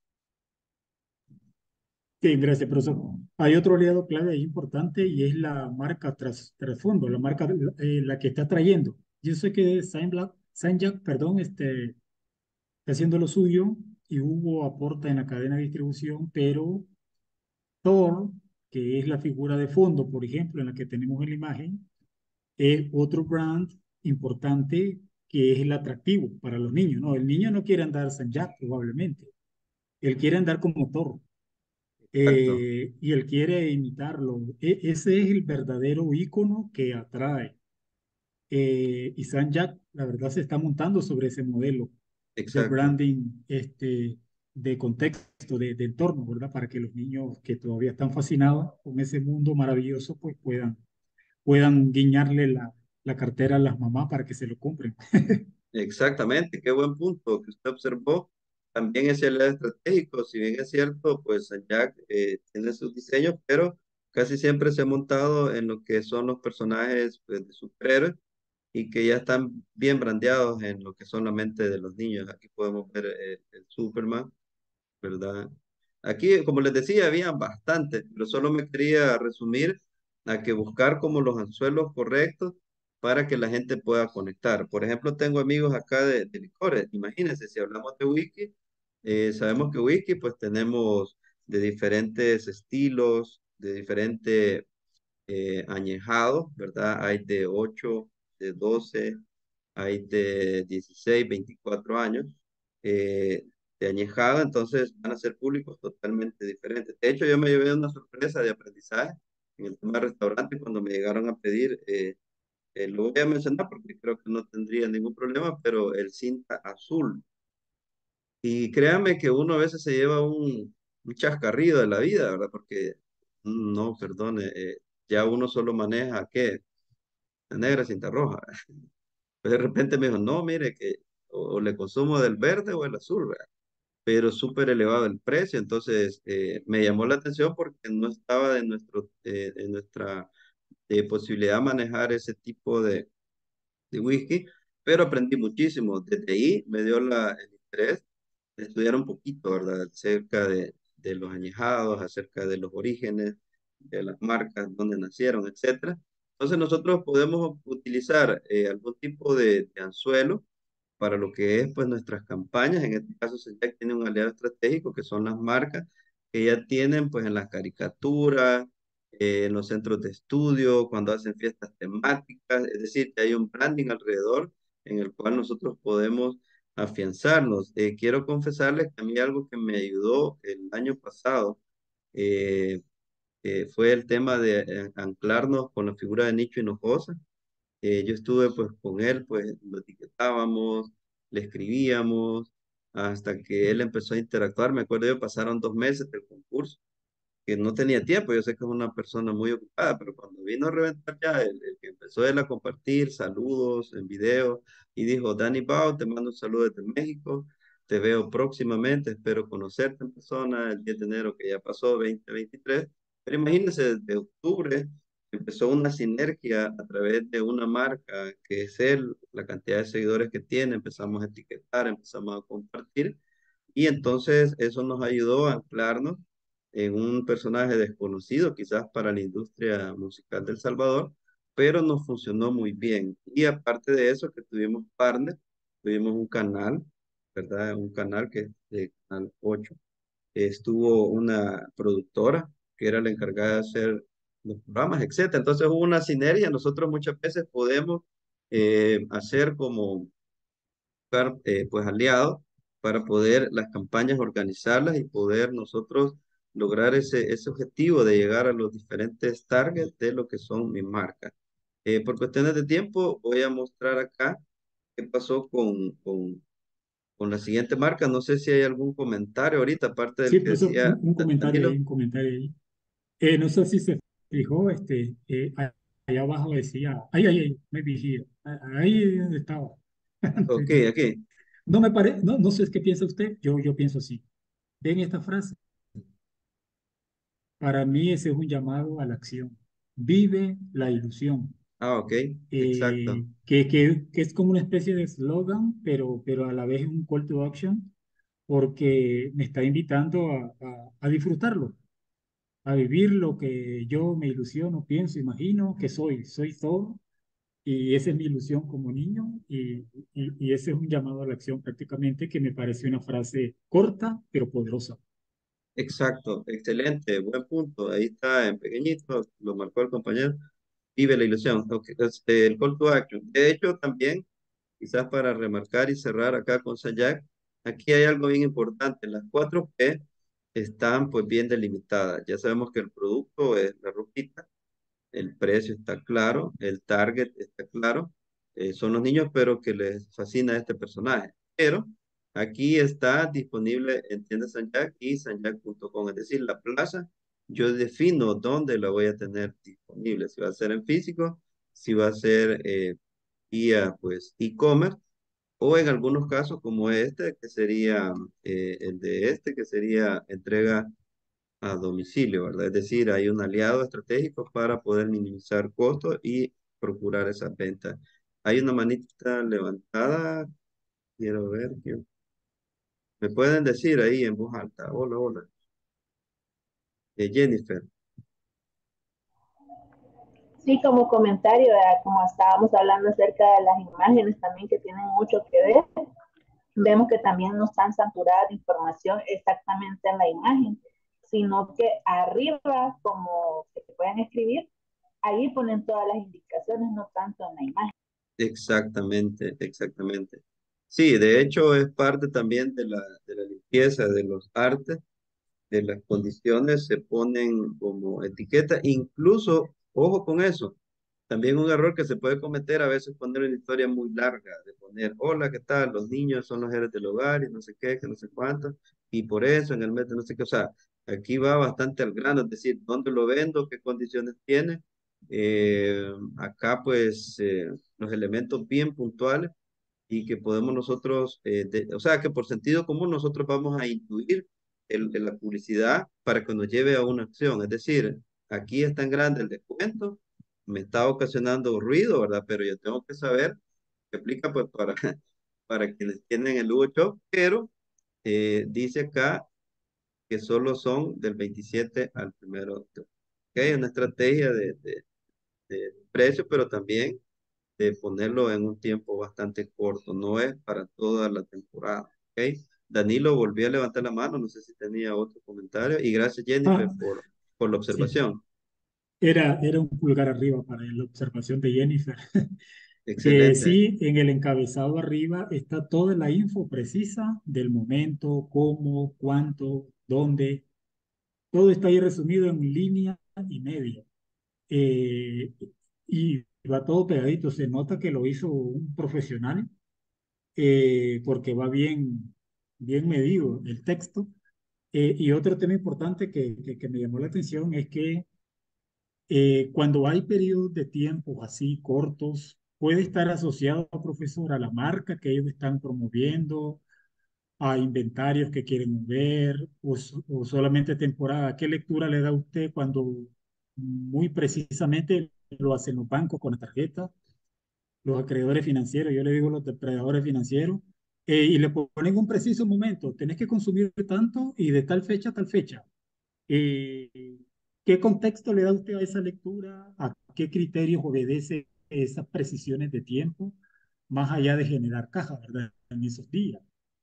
Sí, gracias, profesor. Hay otro aliado clave ahí importante y es la marca tras, trasfondo, la marca eh, la que está trayendo. Yo sé que Saint Jack, perdón, este, está haciendo lo suyo y Hugo aporta en la cadena de distribución, pero Thor, que es la figura de fondo, por ejemplo, en la que tenemos en la imagen, es otro brand importante que es el atractivo para los niños. No, el niño no quiere andar Saint Jack probablemente, él quiere andar como Thor. Exacto, Eh, y él quiere imitarlo. E- ese es el verdadero ícono que atrae. Eh, y Saint Jack, la verdad, se está montando sobre ese modelo de exacto. branding este, de contexto, de, de entorno, ¿verdad? Para que los niños que todavía están fascinados con ese mundo maravilloso, pues puedan, puedan guiñarle la, la cartera a las mamás para que se lo compren. Exactamente, qué buen punto que usted observó. También es el lado estratégico, si bien es cierto, pues Jack eh, tiene sus diseños, pero casi siempre se ha montado en lo que son los personajes pues, de superhéroes y que ya están bien brandeados en lo que son la mente de los niños. Aquí podemos ver eh, el Superman, ¿verdad? Aquí, como les decía, había bastantes, pero solo me quería resumir a que buscar como los anzuelos correctos para que la gente pueda conectar. Por ejemplo, tengo amigos acá de, de licores. Imagínense, si hablamos de whisky, eh, sabemos que whisky, pues tenemos de diferentes estilos, de diferentes eh, añejados, ¿verdad? Hay de ocho, de doce, hay de dieciséis, veinticuatro años eh, de añejada, entonces van a ser públicos totalmente diferentes. De hecho, yo me llevé una sorpresa de aprendizaje en el tema de restaurante cuando me llegaron a pedir, eh, eh, lo voy a mencionar porque creo que no tendría ningún problema, pero el cinta azul. Y créanme que uno a veces se lleva un, un chascarrillo de la vida, ¿verdad? Porque, mm, no, perdone, eh, ya uno solo maneja, ¿qué? La negra cinta roja. Pues de repente me dijo, no, mire que o, o le consumo del verde o el azul, ¿verdad? Pero súper elevado el precio, entonces eh, me llamó la atención porque no estaba de, nuestro, eh, de nuestra eh, posibilidad manejar ese tipo de, de whisky, pero aprendí muchísimo. Desde ahí me dio la, el interés de estudiar un poquito, ¿verdad? Acerca de, de los añejados, acerca de los orígenes, de las marcas, dónde nacieron, etcétera. Entonces nosotros podemos utilizar eh, algún tipo de, de anzuelo para lo que es pues nuestras campañas. En este caso, Senyac tiene un aliado estratégico que son las marcas que ya tienen pues en las caricaturas, eh, en los centros de estudio, cuando hacen fiestas temáticas, es decir, que hay un branding alrededor en el cual nosotros podemos afianzarnos. Eh, quiero confesarles que a mí algo que me ayudó el año pasado eh, eh, fue el tema de eh, anclarnos con la figura de Nicho Hinojosa. Eh, yo estuve pues con él, pues lo etiquetábamos, le escribíamos, hasta que él empezó a interactuar. Me acuerdo yo, pasaron dos meses del concurso, que no tenía tiempo. Yo sé que es una persona muy ocupada, pero cuando vino a reventar ya, el, el que empezó él a compartir saludos en video y dijo, Danny Bao, te mando un saludo desde México, te veo próximamente, espero conocerte en persona el diez de enero que ya pasó, dos mil veintitrés. Pero imagínense, desde octubre empezó una sinergia a través de una marca que es él, la cantidad de seguidores que tiene, empezamos a etiquetar, empezamos a compartir y entonces eso nos ayudó a anclarnos en un personaje desconocido quizás para la industria musical del Salvador, pero nos funcionó muy bien. Y aparte de eso, que tuvimos partner, tuvimos un canal, ¿verdad? Un canal que es de Canal ocho. Estuvo una productora que era la encargada de hacer los programas, etcétera. Entonces hubo una sinergia. Nosotros muchas veces podemos eh, hacer como buscar eh, pues aliados para poder las campañas organizarlas y poder nosotros lograr ese, ese objetivo de llegar a los diferentes targets de lo que son mis marcas. Eh, por cuestiones de tiempo voy a mostrar acá qué pasó con, con, con la siguiente marca. No sé si hay algún comentario ahorita, aparte del Sí, que pues un, decía un comentario ahí, Danilo. un comentario ahí. Eh, no sé si se fijó, este, eh, allá abajo decía, ay, ay, ay, me vigía, ahí donde estaba. Ok, aquí. No me parece, no, no sé qué piensa usted, yo, yo pienso así. Ven esta frase, para mí ese es un llamado a la acción. Vive la ilusión. Ah, ok, exacto. Eh, que, que, que es como una especie de slogan, pero, pero a la vez es un call to action, porque me está invitando a, a, a disfrutarlo, a vivir lo que yo me ilusiono, pienso, imagino que soy, soy todo, y esa es mi ilusión como niño, y, y, y ese es un llamado a la acción prácticamente que me parece una frase corta, pero poderosa. Exacto, excelente, buen punto. Ahí está en pequeñito, lo marcó el compañero. Vive la ilusión. Ok, este, el call to action. De hecho, también, quizás para remarcar y cerrar acá con Sayak, aquí hay algo bien importante. Las cuatro P están pues bien delimitadas. Ya sabemos que el producto es la ropita, el precio está claro, el target está claro. Eh, son los niños, pero que les fascina este personaje. Pero Aquí está disponible en tiendas Sanjac y sanjac punto com. Es decir, la plaza, yo defino dónde la voy a tener disponible. Si va a ser en físico, si va a ser eh, vía pues e-commerce, o en algunos casos como este, que sería eh, el de este, que sería entrega a domicilio, ¿verdad? Es decir, hay un aliado estratégico para poder minimizar costos y procurar esas ventas. Hay una manita levantada, quiero ver, quiero- me pueden decir ahí en voz alta, hola, hola, Eh, Jennifer. Sí, como comentario, ¿verdad? Como estábamos hablando acerca de las imágenes también que tienen mucho que ver, vemos que también no están saturadas de información exactamente en la imagen, sino que arriba, como que se pueden escribir, ahí ponen todas las indicaciones, no tanto en la imagen. Exactamente, exactamente. Sí, de hecho es parte también de la, de la limpieza de los artes, de las condiciones se ponen como etiqueta, incluso, ojo con eso, también un error que se puede cometer a veces poner una historia muy larga, de poner, hola, ¿qué tal? Los niños son los héroes del hogar y no sé qué, que no sé cuánto, y por eso en el mes de no sé qué, o sea, aquí va bastante al grano, es decir, dónde lo vendo, qué condiciones tiene. Eh, acá pues eh, los elementos bien puntuales y que podemos nosotros, eh, de- o sea, que por sentido común nosotros vamos a intuir el, el- la publicidad para que nos lleve a una acción. Es decir, aquí es tan grande el descuento, me está ocasionando ruido, ¿verdad? Pero yo tengo que saber que aplica pues para, para quienes tienen el Hugo Shop, pero eh, dice acá que solo son del veintisiete al primero de octubre. Ok, una estrategia de, de, de precio, pero también de ponerlo en un tiempo bastante corto, no es para toda la temporada, ¿ok? Danilo volvió a levantar la mano, no sé si tenía otro comentario, y gracias Jennifer Ah, por, por la sí, observación. era, era un pulgar arriba para la observación de Jennifer. Que Excelente, sí, en el encabezado arriba está toda la info precisa del momento, cómo, cuánto, dónde. Todo está ahí resumido en línea y media. Eh, y va todo pegadito. Se nota que lo hizo un profesional eh, porque va bien, bien medido el texto. Eh, y otro tema importante que, que, que me llamó la atención es que eh, cuando hay periodos de tiempo así cortos, puede estar asociado, profesor, a la marca que ellos están promoviendo, a inventarios que quieren ver, o, so- o solamente temporada. ¿Qué lectura le da usted cuando muy precisamente lo hacen los bancos con la tarjeta, los acreedores financieros, yo le digo los depredadores financieros, eh, y le ponen un preciso momento, tenés que consumir tanto y de tal fecha a tal fecha? Eh, ¿Qué contexto le da usted a esa lectura? ¿A qué criterios obedece esas precisiones de tiempo? Más allá de generar caja, ¿verdad? En esos días.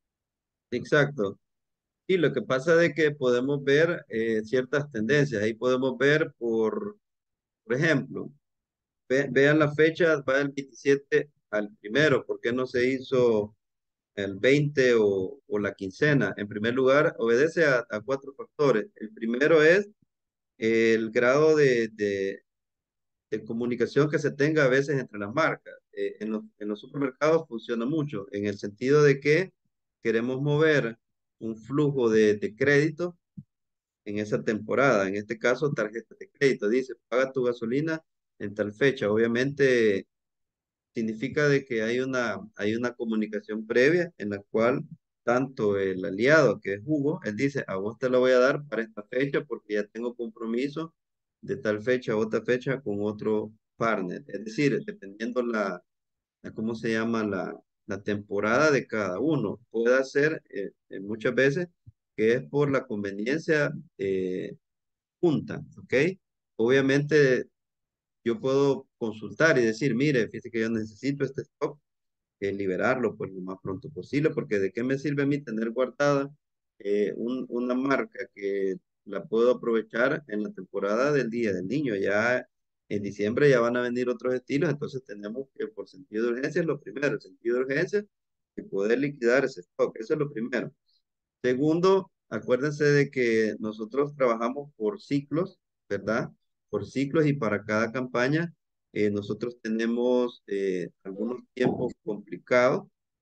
exacto. Y lo que pasa es que podemos ver eh, ciertas tendencias, ahí podemos ver por, por ejemplo, ve- vean la fecha, va del veintisiete al primero, ¿por qué no se hizo el veinte o, o la quincena? En primer lugar, obedece a, a cuatro factores. El primero es el grado de, de- de comunicación que se tenga a veces entre las marcas. Eh, en los, en los supermercados funciona mucho, en el sentido de que queremos mover un flujo de, de crédito en esa temporada. En este caso, tarjeta de crédito. Dice, paga tu gasolina en tal fecha. Obviamente, significa de que hay una, hay una comunicación previa en la cual tanto el aliado, que es Hugo, él dice, a vos te lo voy a dar para esta fecha porque ya tengo compromiso de tal fecha a otra fecha con otro partner. Es decir, dependiendo la, la ¿cómo se llama? La, la temporada de cada uno. Puede ser eh, eh, muchas veces que es por la conveniencia eh, junta, ¿ok? Obviamente yo puedo consultar y decir, mire, fíjese que yo necesito este stock, eh, liberarlo pues lo más pronto posible, porque de qué me sirve a mí tener guardada eh, un- una marca que la puedo aprovechar en la temporada del Día del Niño. Ya en diciembre ya van a venir otros estilos, entonces tenemos que por sentido de urgencia es lo primero, el sentido de urgencia y poder liquidar ese stock, eso es lo primero. Segundo, acuérdense de que nosotros trabajamos por ciclos, ¿verdad? Por ciclos y para cada campaña eh, nosotros tenemos eh, algunos tiempos complicados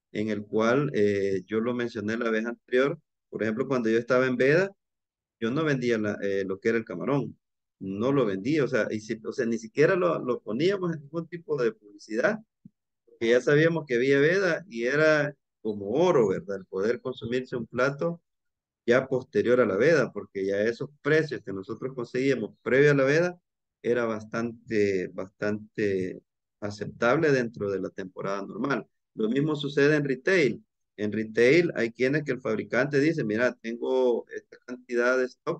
en el cual eh, yo lo mencioné la vez anterior. Por ejemplo, cuando yo estaba en Veda, yo no vendía la- eh, lo que era el camarón, no lo vendía, o sea, y si- o sea, ni siquiera lo, lo poníamos en ningún tipo de publicidad, porque ya sabíamos que había veda y era como oro, ¿verdad? El poder consumirse un plato ya posterior a la veda, porque ya esos precios que nosotros conseguíamos previo a la veda era bastante, bastante aceptable dentro de la temporada normal. Lo mismo sucede en retail. En retail hay quienes que el fabricante dice, mira, tengo esta cantidad de stock,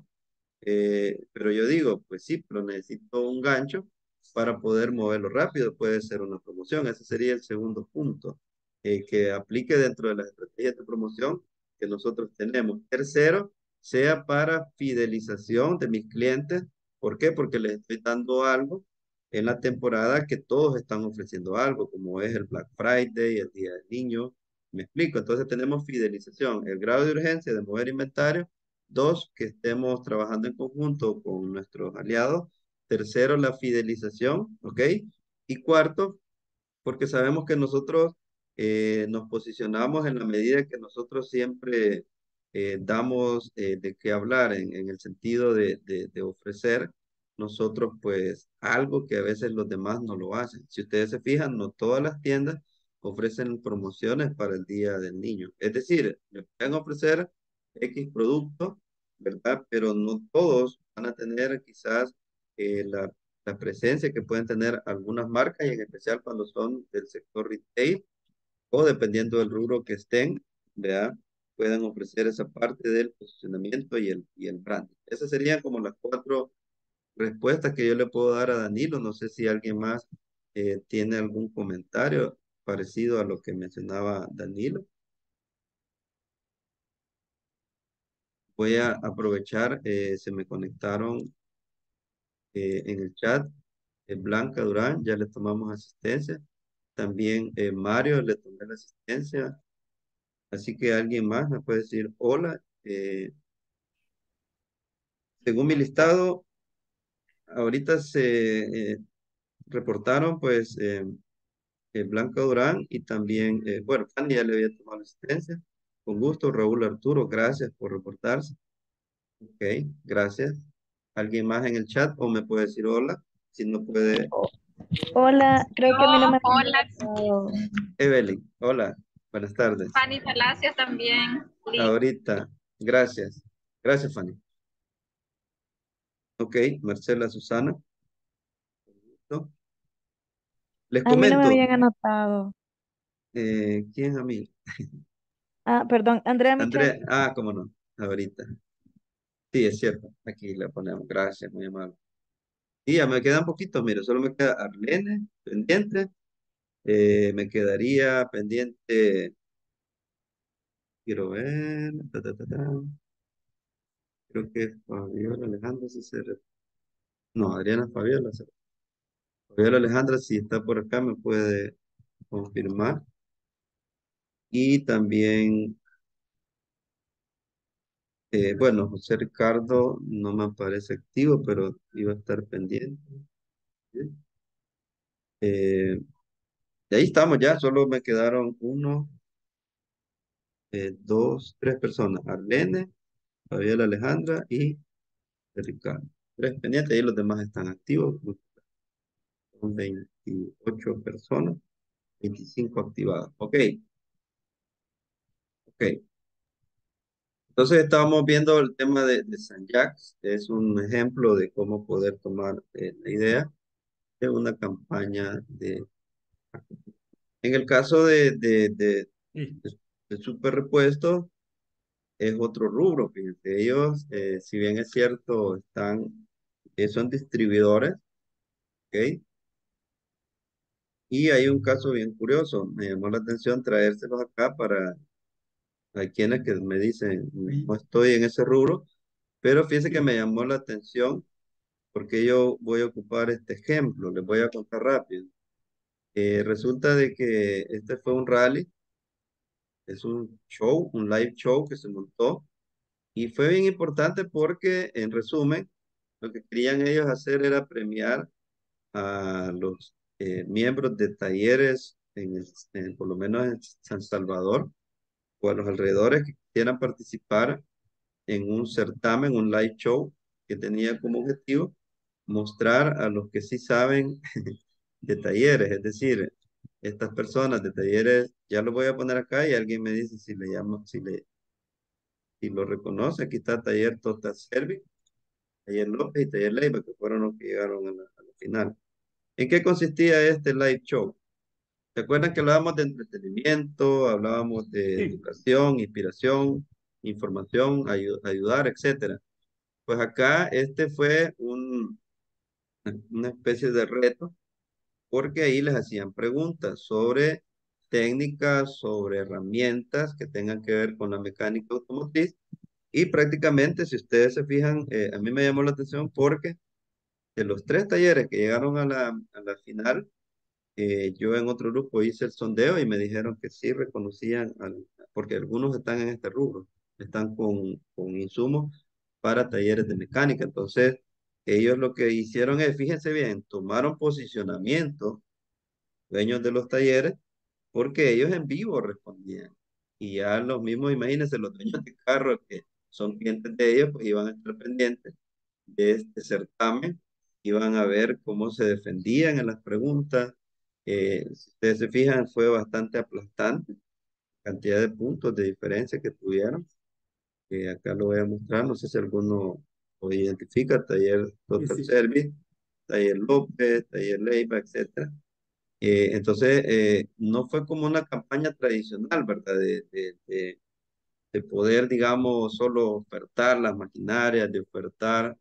eh, pero yo digo, pues sí, pero necesito un gancho para poder moverlo rápido. Puede ser una promoción. Ese sería el segundo punto, eh, que aplique dentro de las estrategias de promoción que nosotros tenemos. Tercero, sea para fidelización de mis clientes. ¿Por qué? Porque les estoy dando algo en la temporada que todos están ofreciendo algo, como es el Black Friday, el Día del Niño. Me explico. Entonces tenemos fidelización, el grado de urgencia de mover inventario. Dos, que estemos trabajando en conjunto con nuestros aliados. Tercero, la fidelización, ¿ok? Y cuarto, porque sabemos que nosotros eh, nos posicionamos en la medida que nosotros siempre eh, damos eh, de qué hablar en, en el sentido de, de, de ofrecer nosotros pues algo que a veces los demás no lo hacen. Si ustedes se fijan, no todas las tiendas ofrecen promociones para el Día del Niño. Es decir, les pueden ofrecer X producto, ¿verdad? Pero no todos van a tener quizás eh, la la presencia que pueden tener algunas marcas y en especial cuando son del sector retail o dependiendo del rubro que estén, ¿verdad? Puedan ofrecer esa parte del posicionamiento y el, y el brand. Esas serían como las cuatro respuestas que yo le puedo dar a Danilo. No sé si alguien más eh, tiene algún comentario parecido a lo que mencionaba Danilo. Voy a aprovechar, eh, se me conectaron eh, en el chat eh, Blanca Durán, ya le tomamos asistencia. También eh, Mario le tomé la asistencia. Así que alguien más me puede decir hola. Eh, según mi listado, ahorita se eh, reportaron pues eh, eh, Blanca Durán y también, eh, bueno, Fanny ya le había tomado la asistencia. Con gusto, Raúl Arturo, gracias por reportarse. Ok, gracias. ¿Alguien más en el chat o me puede decir hola? Si no puede, Hola, creo que a mí no me Yo, han hola, dado. Evelyn, hola, buenas tardes. Fanny Palacios también. Liz. Ahorita, gracias. Gracias, Fanny. Ok, Marcela Susana. ¿No? Les A mí no me comento, habían anotado. eh, ¿quién a mí? Ah, perdón, Andrea Andrea, Michelle. ah, cómo no, ahorita. Sí, es cierto, aquí le ponemos, gracias, muy amable. Y ya me queda un poquito, mire, solo me queda Arlene pendiente, eh, me quedaría pendiente, quiero ver, ta, ta, ta, ta. Creo que Fabiola Alejandra, si se re- no, Adriana Fabiola, se- Fabiola Alejandra, si está por acá, me puede confirmar. Y también, eh, bueno, José Ricardo no me aparece activo, pero iba a estar pendiente. ¿Sí? Eh, y ahí estamos ya, solo me quedaron uno, eh, dos, tres personas. Arlene, Fabiola Alejandra y Ricardo. Tres pendientes, ahí los demás están activos. Son veintiocho personas, veinticinco activadas. Ok, ok. Entonces estábamos viendo el tema de, de San Jacques. Es un ejemplo de cómo poder tomar eh, la idea de una campaña de... En el caso de, de, de, Sí. de, de super repuesto, es otro rubro. Fíjense, ellos, eh, si bien es cierto, están, eh, son distribuidores, ¿ok? Y hay un caso bien curioso, me llamó la atención traérselos acá para, hay quienes que me dicen, Ahí. no estoy en ese rubro, pero fíjense que me llamó la atención porque yo voy a ocupar este ejemplo, les voy a contar rápido. Eh, resulta de que este fue un rally, es un show, un live show que se montó y fue bien importante porque, en resumen, lo que querían ellos hacer era premiar a los eh, miembros de talleres en el- en- por lo menos en San Salvador o a los alrededores que quieran participar en un certamen, un live show que tenía como objetivo mostrar a los que sí saben de talleres, es decir, estas personas de talleres, ya lo voy a poner acá y alguien me dice si le llamo, si le, si lo reconoce, aquí está Taller Total Service, Taller López y Taller Leiva, que fueron los que llegaron a la, a la final. ¿En qué consistía este live show? ¿Se acuerdan que hablábamos de entretenimiento, hablábamos de Sí, educación, inspiración, información, ayu- ayudar, etcétera? Pues acá este fue un, una especie de reto porque ahí les hacían preguntas sobre técnicas, sobre herramientas que tengan que ver con la mecánica automotriz y prácticamente si ustedes se fijan, eh, a mí me llamó la atención porque de los tres talleres que llegaron a la, a la final, eh, yo en otro grupo hice el sondeo y me dijeron que sí reconocían, al- porque algunos están en este rubro, están con, con insumos para talleres de mecánica. Entonces, ellos lo que hicieron es, fíjense bien, tomaron posicionamiento, dueños de los talleres, porque ellos en vivo respondían. Y ya los mismos, imagínense, los dueños de carros que son clientes de ellos, pues iban a estar pendientes de este certamen, iban a ver cómo se defendían en las preguntas. Eh, si ustedes se fijan, fue bastante aplastante cantidad de puntos de diferencia que tuvieron. Eh, acá lo voy a mostrar, no sé si alguno lo identifica, Taller sí, Total sí. Service, Taller López, Taller Leiva, etcétera. Eh, entonces, eh, no fue como una campaña tradicional, ¿verdad? De, de, de, de poder, digamos, solo ofertar las maquinarias, de ofertar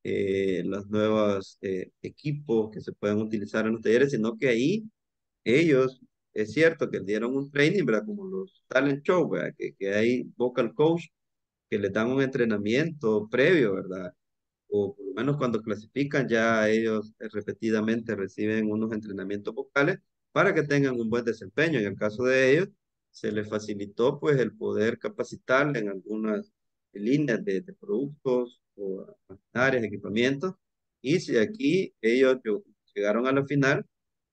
eh, los nuevos eh, equipos que se pueden utilizar en los talleres, sino que ahí ellos, es cierto que dieron un training, ¿verdad? Como los talent show, ¿verdad? Que, que hay vocal coach que les dan un entrenamiento previo, ¿verdad? O por lo menos cuando clasifican, ya ellos eh, repetidamente reciben unos entrenamientos vocales para que tengan un buen desempeño. En el caso de ellos, se les facilitó pues el poder capacitar en algunas líneas de, de productos o áreas, equipamientos. Y si aquí ellos yo- llegaron a la final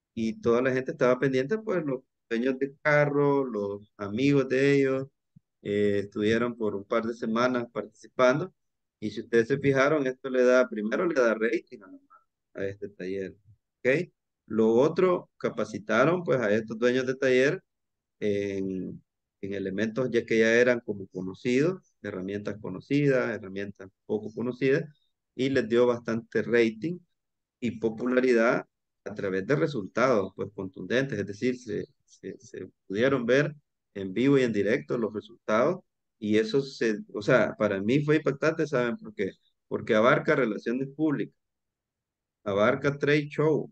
y toda la gente estaba pendiente, pues los dueños de carro, los amigos de ellos, eh, estuvieron por un par de semanas participando. Y si ustedes se fijaron, esto le da, primero le da rating a, la- a este taller. ¿Ok? Lo otro, capacitaron pues a estos dueños de taller en, en elementos ya que ya eran como conocidos, herramientas conocidas, herramientas poco conocidas, y les dio bastante rating y popularidad a través de resultados pues contundentes, es decir, se, se, se pudieron ver en vivo y en directo los resultados y eso se, o sea, para mí fue impactante, ¿saben por qué? Porque abarca relaciones públicas, abarca trade show,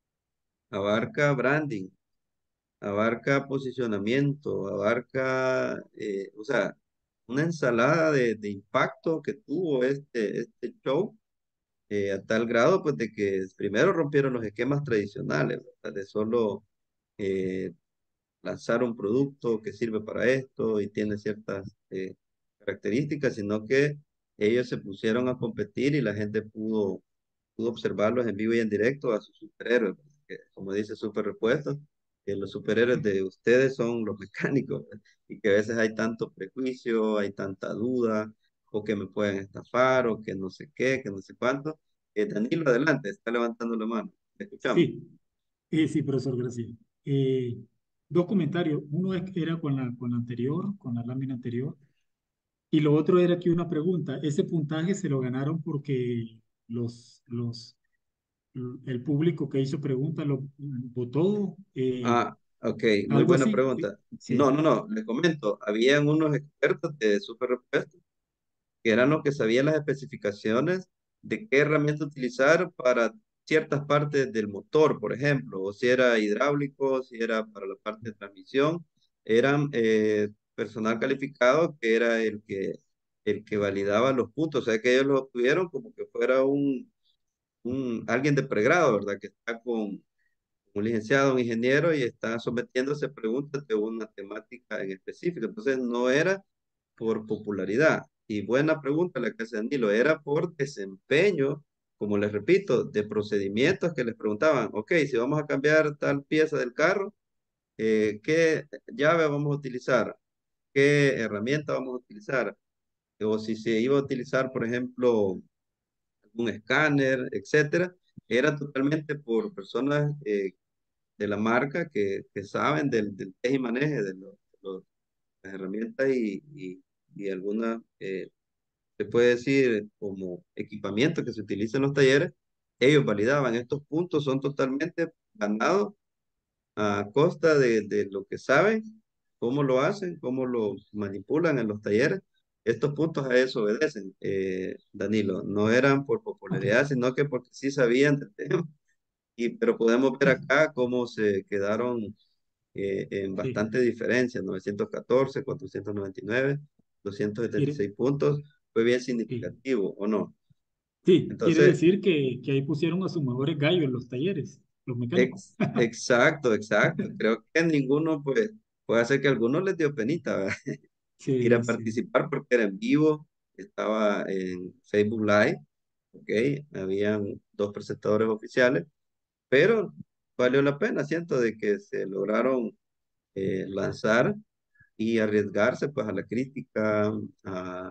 abarca branding, abarca posicionamiento, abarca, eh, o sea, una ensalada de, de impacto que tuvo este, este show eh, a tal grado pues de que primero rompieron los esquemas tradicionales, ¿verdad? De solo eh, lanzar un producto que sirve para esto y tiene ciertas eh, características, sino que ellos se pusieron a competir y la gente pudo, pudo observarlos en vivo y en directo a sus superhéroes, que, como dice Super Repuesto, que los superhéroes de ustedes son los mecánicos, ¿verdad? Y que a veces hay tanto prejuicio, hay tanta duda, o que me pueden estafar, o que no sé qué, que no sé cuánto. Eh, Danilo, adelante, está levantando la mano. ¿Me escuchamos? Sí, eh, sí, profesor, gracias. Eh, dos comentarios. Uno es que era con la, con la anterior, con la lámina anterior. Y lo otro era que una pregunta. Ese puntaje se lo ganaron porque los, los, el público que hizo preguntas lo votó, eh, Ah, ok, muy algo buena así. Eh, pregunta. No, Sí, no, no, le comento, habían unos expertos de Super Repuesto que eran los que sabían las especificaciones de qué herramienta utilizar para ciertas partes del motor, por ejemplo, o si era hidráulico, si era para la parte de transmisión, eran eh, personal calificado que era el que, el que validaba los puntos, o sea que ellos lo tuvieron como que fuera un, un alguien de pregrado, ¿verdad? Que está con un licenciado, un ingeniero y está sometiéndose a preguntas de una temática en específico. Entonces no era por popularidad. Y buena pregunta la que hace Danilo, era por desempeño, como les repito, de procedimientos que les preguntaban, ok, si vamos a cambiar tal pieza del carro, eh, ¿qué llave vamos a utilizar? ¿Qué herramienta vamos a utilizar? O si se iba a utilizar, por ejemplo, un escáner, etcétera, era totalmente por personas eh, de la marca que, que saben del, del teje y maneje de los, de los- las herramientas y, y, y algunas, eh, se puede decir, como equipamiento que se utiliza en los talleres, ellos validaban. Estos puntos son totalmente ganados a costa de, de lo que saben, cómo lo hacen, cómo lo manipulan en los talleres. Estos puntos a eso obedecen, eh, Danilo. No eran por Ok, popularidad, sino que porque sí sabían del tema. Y, pero podemos ver sí, acá cómo se quedaron eh, en sí. bastante diferencia, novecientos catorce, cuatrocientos noventa y nueve, doscientos setenta y Quiere, seis puntos, fue bien sí. significativo, ¿o no? Sí, quiere Entonces, decir que, que ahí pusieron a sus mejores gallos en los talleres, los mecánicos. ex- exacto, exacto. Creo que ninguno, pues, puede ser que a algunos les dio penita, ¿verdad? Ir a Sí, sí, participar porque era en vivo, estaba en Facebook Live, ¿ok? Habían dos presentadores oficiales, pero valió la pena, siento, de que se lograron eh, lanzar y arriesgarse pues a la crítica, a,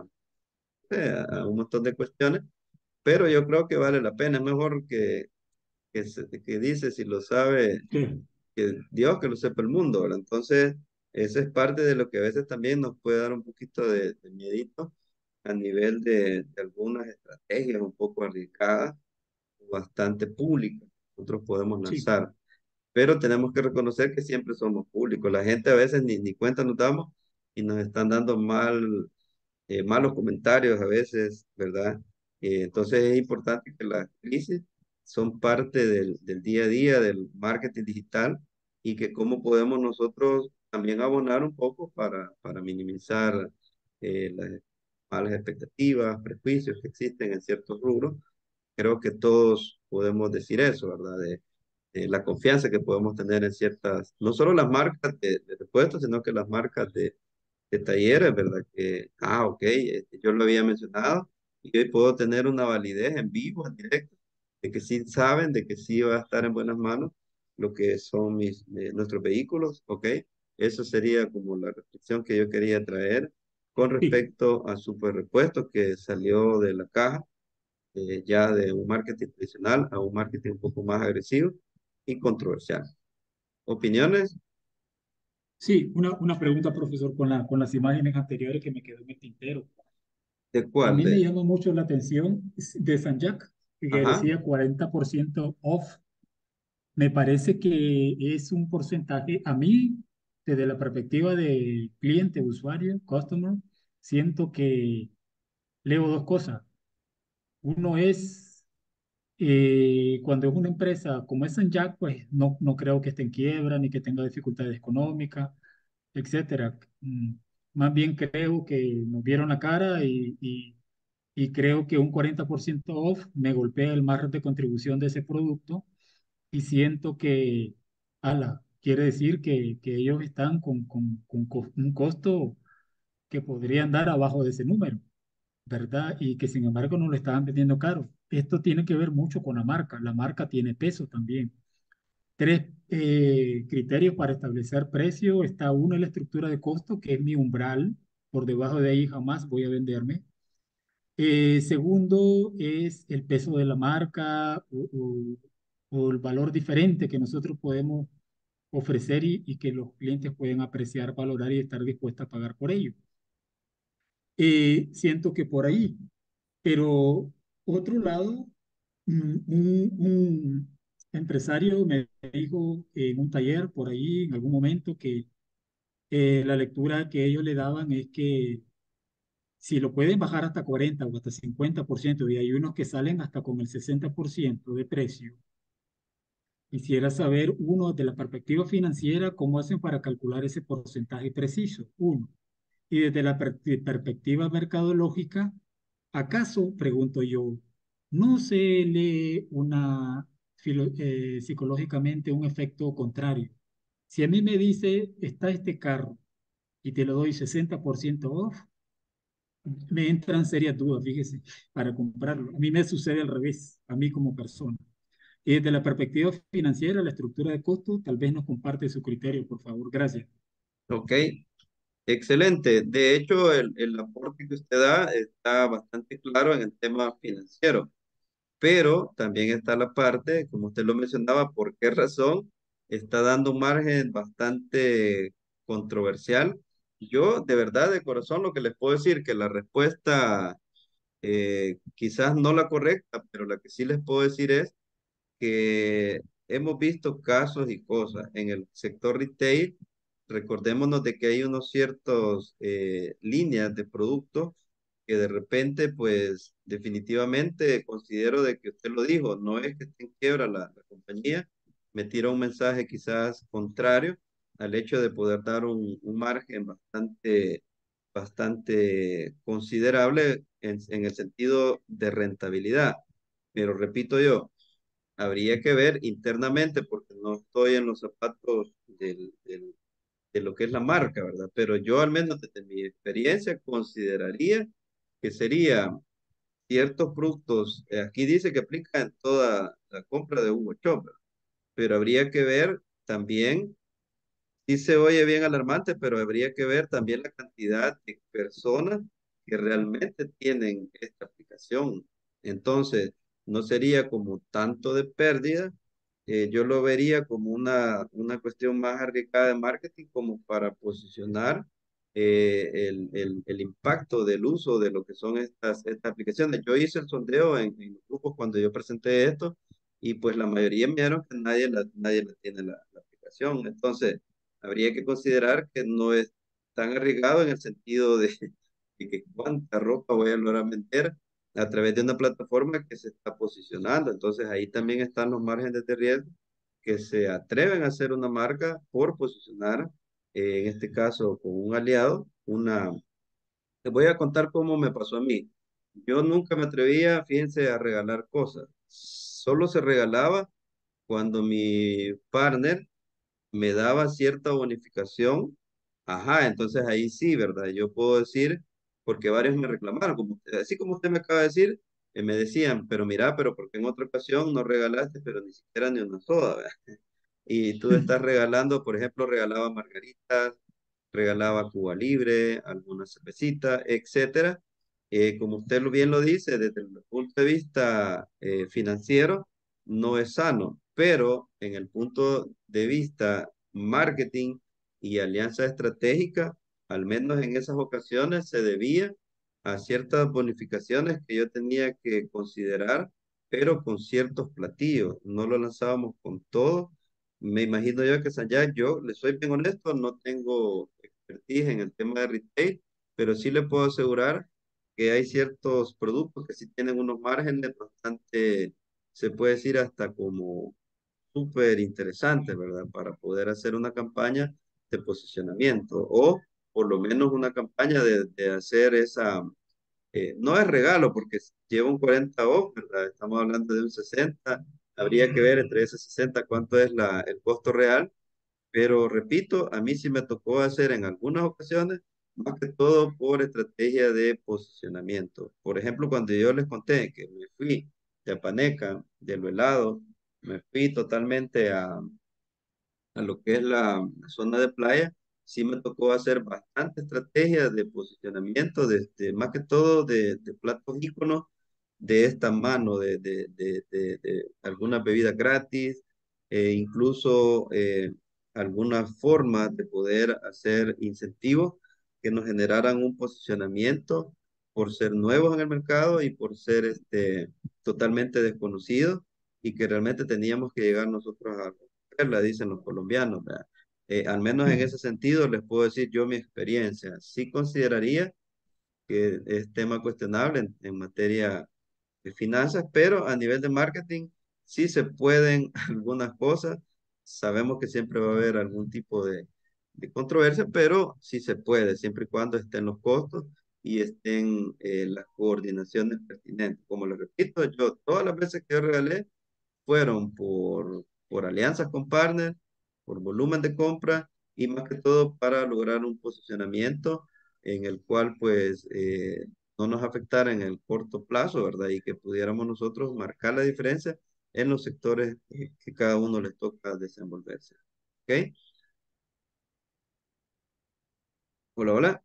eh, a un montón de cuestiones, pero yo creo que vale la pena, es mejor que, que, se- que dice si lo sabe sí, que Dios, que lo sepa el mundo, ¿verdad? Entonces, eso es parte de lo que a veces también nos puede dar un poquito de, de miedito a nivel de, de algunas estrategias un poco arriesgadas, bastante públicas, nosotros podemos sí, lanzar. Pero tenemos que reconocer que siempre somos públicos. La gente a veces ni, ni cuenta nos damos y nos están dando mal, eh, malos comentarios a veces, ¿verdad? Eh, entonces es importante que las crisis son parte del, del día a día del marketing digital y que cómo podemos nosotros también abonar un poco para, para minimizar eh, las malas expectativas, prejuicios que existen en ciertos rubros. Creo que todos podemos decir eso, ¿verdad? De, de la confianza que podemos tener en ciertas, no solo las marcas de, de repuestos, sino que las marcas de, de talleres, ¿verdad? Que, ah, ok, este, yo lo había mencionado y hoy puedo tener una validez en vivo, en directo, de que sí saben, de que sí va a estar en buenas manos lo que son mis, eh, nuestros vehículos, ok. Eso sería como la reflexión que yo quería traer con sí. respecto a Super Repuestos que salió de la caja eh, ya de un marketing tradicional a un marketing un poco más agresivo y controversial. ¿Opiniones? Sí, una, una pregunta, profesor, con la, con las imágenes anteriores que me quedó en el tintero. ¿De A cuál? mí me De, llama mucho la atención de San Jack, que ajá, decía cuarenta por ciento off. Me parece que es un porcentaje, a mí, desde la perspectiva de cliente, usuario, customer, siento que leo dos cosas. Uno es, eh, cuando es una empresa como es San Jack, pues no, no creo que esté en quiebra ni que tenga dificultades económicas, etcétera. Mm, Más bien creo que nos vieron la cara y, y, y creo que un cuarenta por ciento off me golpea el margen de contribución de ese producto y siento que, ala, quiere decir que, que ellos están con, con, con cos- un costo que podrían dar abajo de ese número, ¿verdad? Y que sin embargo no lo estaban vendiendo caro. Esto tiene que ver mucho con la marca. La marca tiene peso también. Tres eh, criterios para establecer precio. Está uno en la estructura de costo, que es mi umbral. Por debajo de ahí jamás voy a venderme. Eh, segundo es el peso de la marca o, o- o el valor diferente que nosotros podemos ofrecer y, y que los clientes pueden apreciar, valorar y estar dispuestos a pagar por ello. Eh, siento que por ahí. Pero otro lado, mm, un, un empresario me dijo en un taller por ahí en algún momento que eh, la lectura que ellos le daban es que si lo pueden bajar hasta cuarenta o hasta cincuenta por ciento y hay unos que salen hasta con el sesenta por ciento de precio, quisiera saber, uno, de la perspectiva financiera, cómo hacen para calcular ese porcentaje preciso, uno. Y desde la per- perspectiva mercadológica, ¿acaso, pregunto yo, no se lee una, filo- eh, psicológicamente un efecto contrario? Si a mí me dice, está este carro y te lo doy sesenta por ciento off, me entran serias dudas, fíjese, para comprarlo. A mí me sucede al revés, a mí como persona. Y desde la perspectiva financiera, la estructura de costos, tal vez nos comparte su criterio, por favor. Gracias. Ok, excelente. De hecho, el, el aporte que usted da está bastante claro en el tema financiero, pero también está la parte, como usted lo mencionaba, ¿por qué razón está dando un margen bastante controversial? Yo, de verdad, de corazón, lo que les puedo decir, que la respuesta, eh, quizás no la correcta, pero la que sí les puedo decir es que hemos visto casos y cosas en el sector retail. Recordémonos de que hay unos ciertos eh, líneas de productos que de repente, pues definitivamente considero de que usted lo dijo, no es que esté en quiebra la, la compañía, me tira un mensaje quizás contrario al hecho de poder dar un, un margen bastante, bastante considerable en, en el sentido de rentabilidad. Pero repito yo, habría que ver internamente porque no estoy en los zapatos del, del- de lo que es la marca, ¿verdad? Pero yo al menos desde mi experiencia consideraría que sería ciertos productos, eh, aquí dice que aplica en toda la compra de Hugo Shop, ¿verdad? Pero habría que ver también, sí se oye bien alarmante, pero habría que ver también la cantidad de personas que realmente tienen esta aplicación. Entonces, no sería como tanto de pérdida, eh, yo lo vería como una, una cuestión más arriesgada de marketing, como para posicionar eh, el, el, el impacto del uso de lo que son estas, estas aplicaciones. Yo hice el sondeo en, en los grupos cuando yo presenté esto y pues la mayoría me dijeron que nadie la, nadie la tiene la, la aplicación. Entonces, habría que considerar que no es tan arriesgado en el sentido de, de que cuánta ropa voy a lograr vender a través de una plataforma que se está posicionando. Entonces ahí también están los márgenes de riesgo que se atreven a hacer una marca por posicionar, eh, en este caso con un aliado, una... Les voy a contar cómo me pasó a mí. Yo nunca me atrevía, fíjense, a regalar cosas. Solo se regalaba cuando mi partner me daba cierta bonificación. Ajá, entonces ahí sí, ¿verdad? Yo puedo decir, porque varios me reclamaron, como usted- así como usted me acaba de decir, eh, me decían, pero mira, pero porque en otra ocasión no regalaste, pero ni siquiera ni una soda, ¿verdad? Y tú estás regalando, por ejemplo, regalaba margaritas, regalaba Cuba Libre, alguna cervecita, etcétera. Eh, como usted lo bien lo dice, desde el punto de vista eh, financiero, no es sano, pero en el punto de vista marketing y alianza estratégica, al menos en esas ocasiones se debía a ciertas bonificaciones que yo tenía que considerar, pero con ciertos platillos. No lo lanzábamos con todo. Me imagino yo que allá, yo le soy bien honesto, no tengo expertise en el tema de retail, pero sí le puedo asegurar que hay ciertos productos que sí tienen unos márgenes bastante, se puede decir hasta como súper interesantes, ¿verdad? Para poder hacer una campaña de posicionamiento o por lo menos una campaña de, de hacer esa, eh, no es regalo porque lleva un cuarenta off, ¿verdad? Estamos hablando de un sesenta, habría que ver entre ese sesenta cuánto es la, el costo real, pero repito, a mí sí me tocó hacer en algunas ocasiones, más que todo por estrategia de posicionamiento. Por ejemplo, cuando yo les conté que me fui de Apaneca, de lo helado, me fui totalmente a, a lo que es la, la zona de playa, sí me tocó hacer bastante estrategias de posicionamiento, desde, más que todo de, de platos íconos de esta mano, de, de, de, de, de algunas bebidas gratis, e incluso eh, algunas formas de poder hacer incentivos que nos generaran un posicionamiento por ser nuevos en el mercado y por ser este, totalmente desconocidos y que realmente teníamos que llegar nosotros a la dicen los colombianos, ¿verdad? Eh, al menos en ese sentido les puedo decir yo mi experiencia. Sí consideraría que es tema cuestionable en, en materia de finanzas, pero a nivel de marketing sí se pueden algunas cosas. Sabemos que siempre va a haber algún tipo de, de controversia, pero sí se puede, siempre y cuando estén los costos y estén eh, las coordinaciones pertinentes. Como les repito, yo todas las veces que yo regalé, fueron por, por alianzas con partners, por volumen de compra y más que todo para lograr un posicionamiento en el cual pues eh, no nos afectara en el corto plazo, ¿verdad? Y que pudiéramos nosotros marcar la diferencia en los sectores eh, que cada uno les toca desenvolverse. ¿Ok? Hola, hola.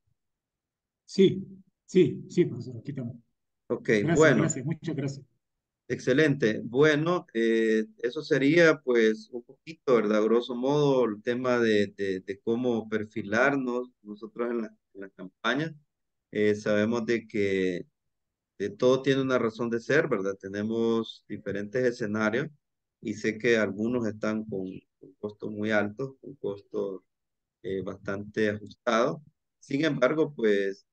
Sí, sí, sí, profesor, aquí estamos. Ok, Gracias, bueno, gracias, muchas gracias. excelente. Bueno, eh, eso sería pues un poquito, ¿verdad? Grosso modo, el tema de, de, de cómo perfilarnos nosotros en la, en la campaña. Eh, sabemos de que eh, todo tiene una razón de ser, ¿verdad? Tenemos diferentes escenarios y sé que algunos están con, con costos muy altos, con costos eh, bastante ajustados. Sin embargo, pues,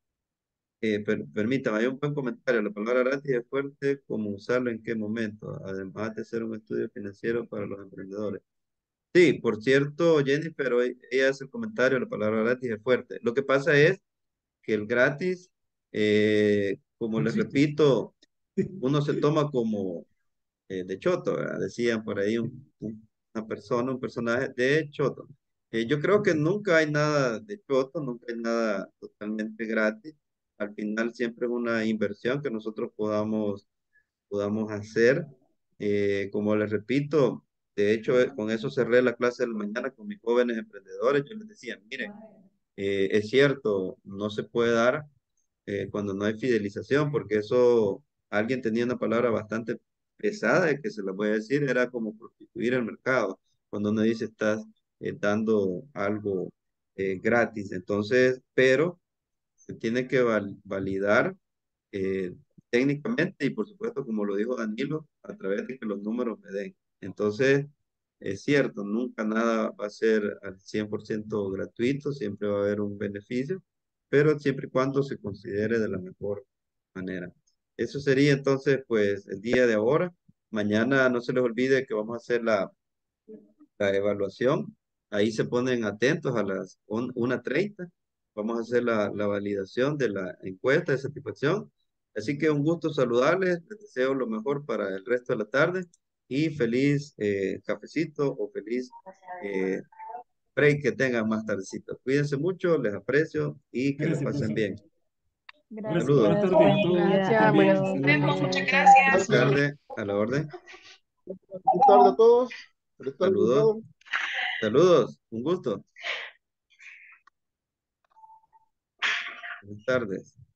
eh, per- permítame, hay un buen comentario. La palabra gratis es fuerte, ¿cómo usarlo en qué momento? Además de ser un estudio financiero para los emprendedores. Sí, por cierto, Jennifer, hoy ella hace el comentario, la palabra gratis es fuerte. Lo que pasa es que el gratis, eh, como No les existe. repito, uno se toma como eh, de Choto, ¿verdad? Decían por ahí un- un- una persona, un personaje de Choto. Eh, yo creo que nunca hay nada de Choto, nunca hay nada totalmente gratis. Al final siempre es una inversión que nosotros podamos, podamos hacer. Eh, como les repito, de hecho, eh, con eso cerré la clase de la mañana con mis jóvenes emprendedores. Yo les decía, miren, eh, es cierto, no se puede dar eh, cuando no hay fidelización, porque eso, alguien tenía una palabra bastante pesada que se la voy a decir, era como prostituir el mercado, cuando uno dice estás eh, dando algo eh, gratis. Entonces, pero se tiene que val- validar eh, técnicamente y por supuesto, como lo dijo Danilo, a través de que los números me den. Entonces, es cierto, nunca nada va a ser al cien por ciento gratuito, siempre va a haber un beneficio, pero siempre y cuando se considere de la mejor manera. Eso sería entonces, pues, el día de ahora. Mañana no se les olvide que vamos a hacer la, la evaluación. Ahí se ponen atentos a las un- una treinta. Vamos a hacer la, la validación de la encuesta de satisfacción. Así que un gusto saludarles. Les deseo lo mejor para el resto de la tarde y feliz eh, cafecito o feliz eh, break que tengan más tardecito. Cuídense mucho, les aprecio y que la Gracias, pasen profesor. bien. Gracias, buenas Saludos. Gracias, tardes a buen todos. Que día, estén Gracias, bien. buenas adiós, Hasta Nos luego. vemos, gracias. muchas Buenas gracias. tardes. A la orden. Feliz tarde a todos. Feliz tarde, Saludos. licenciado. Saludos. Un gusto. Buenas tardes.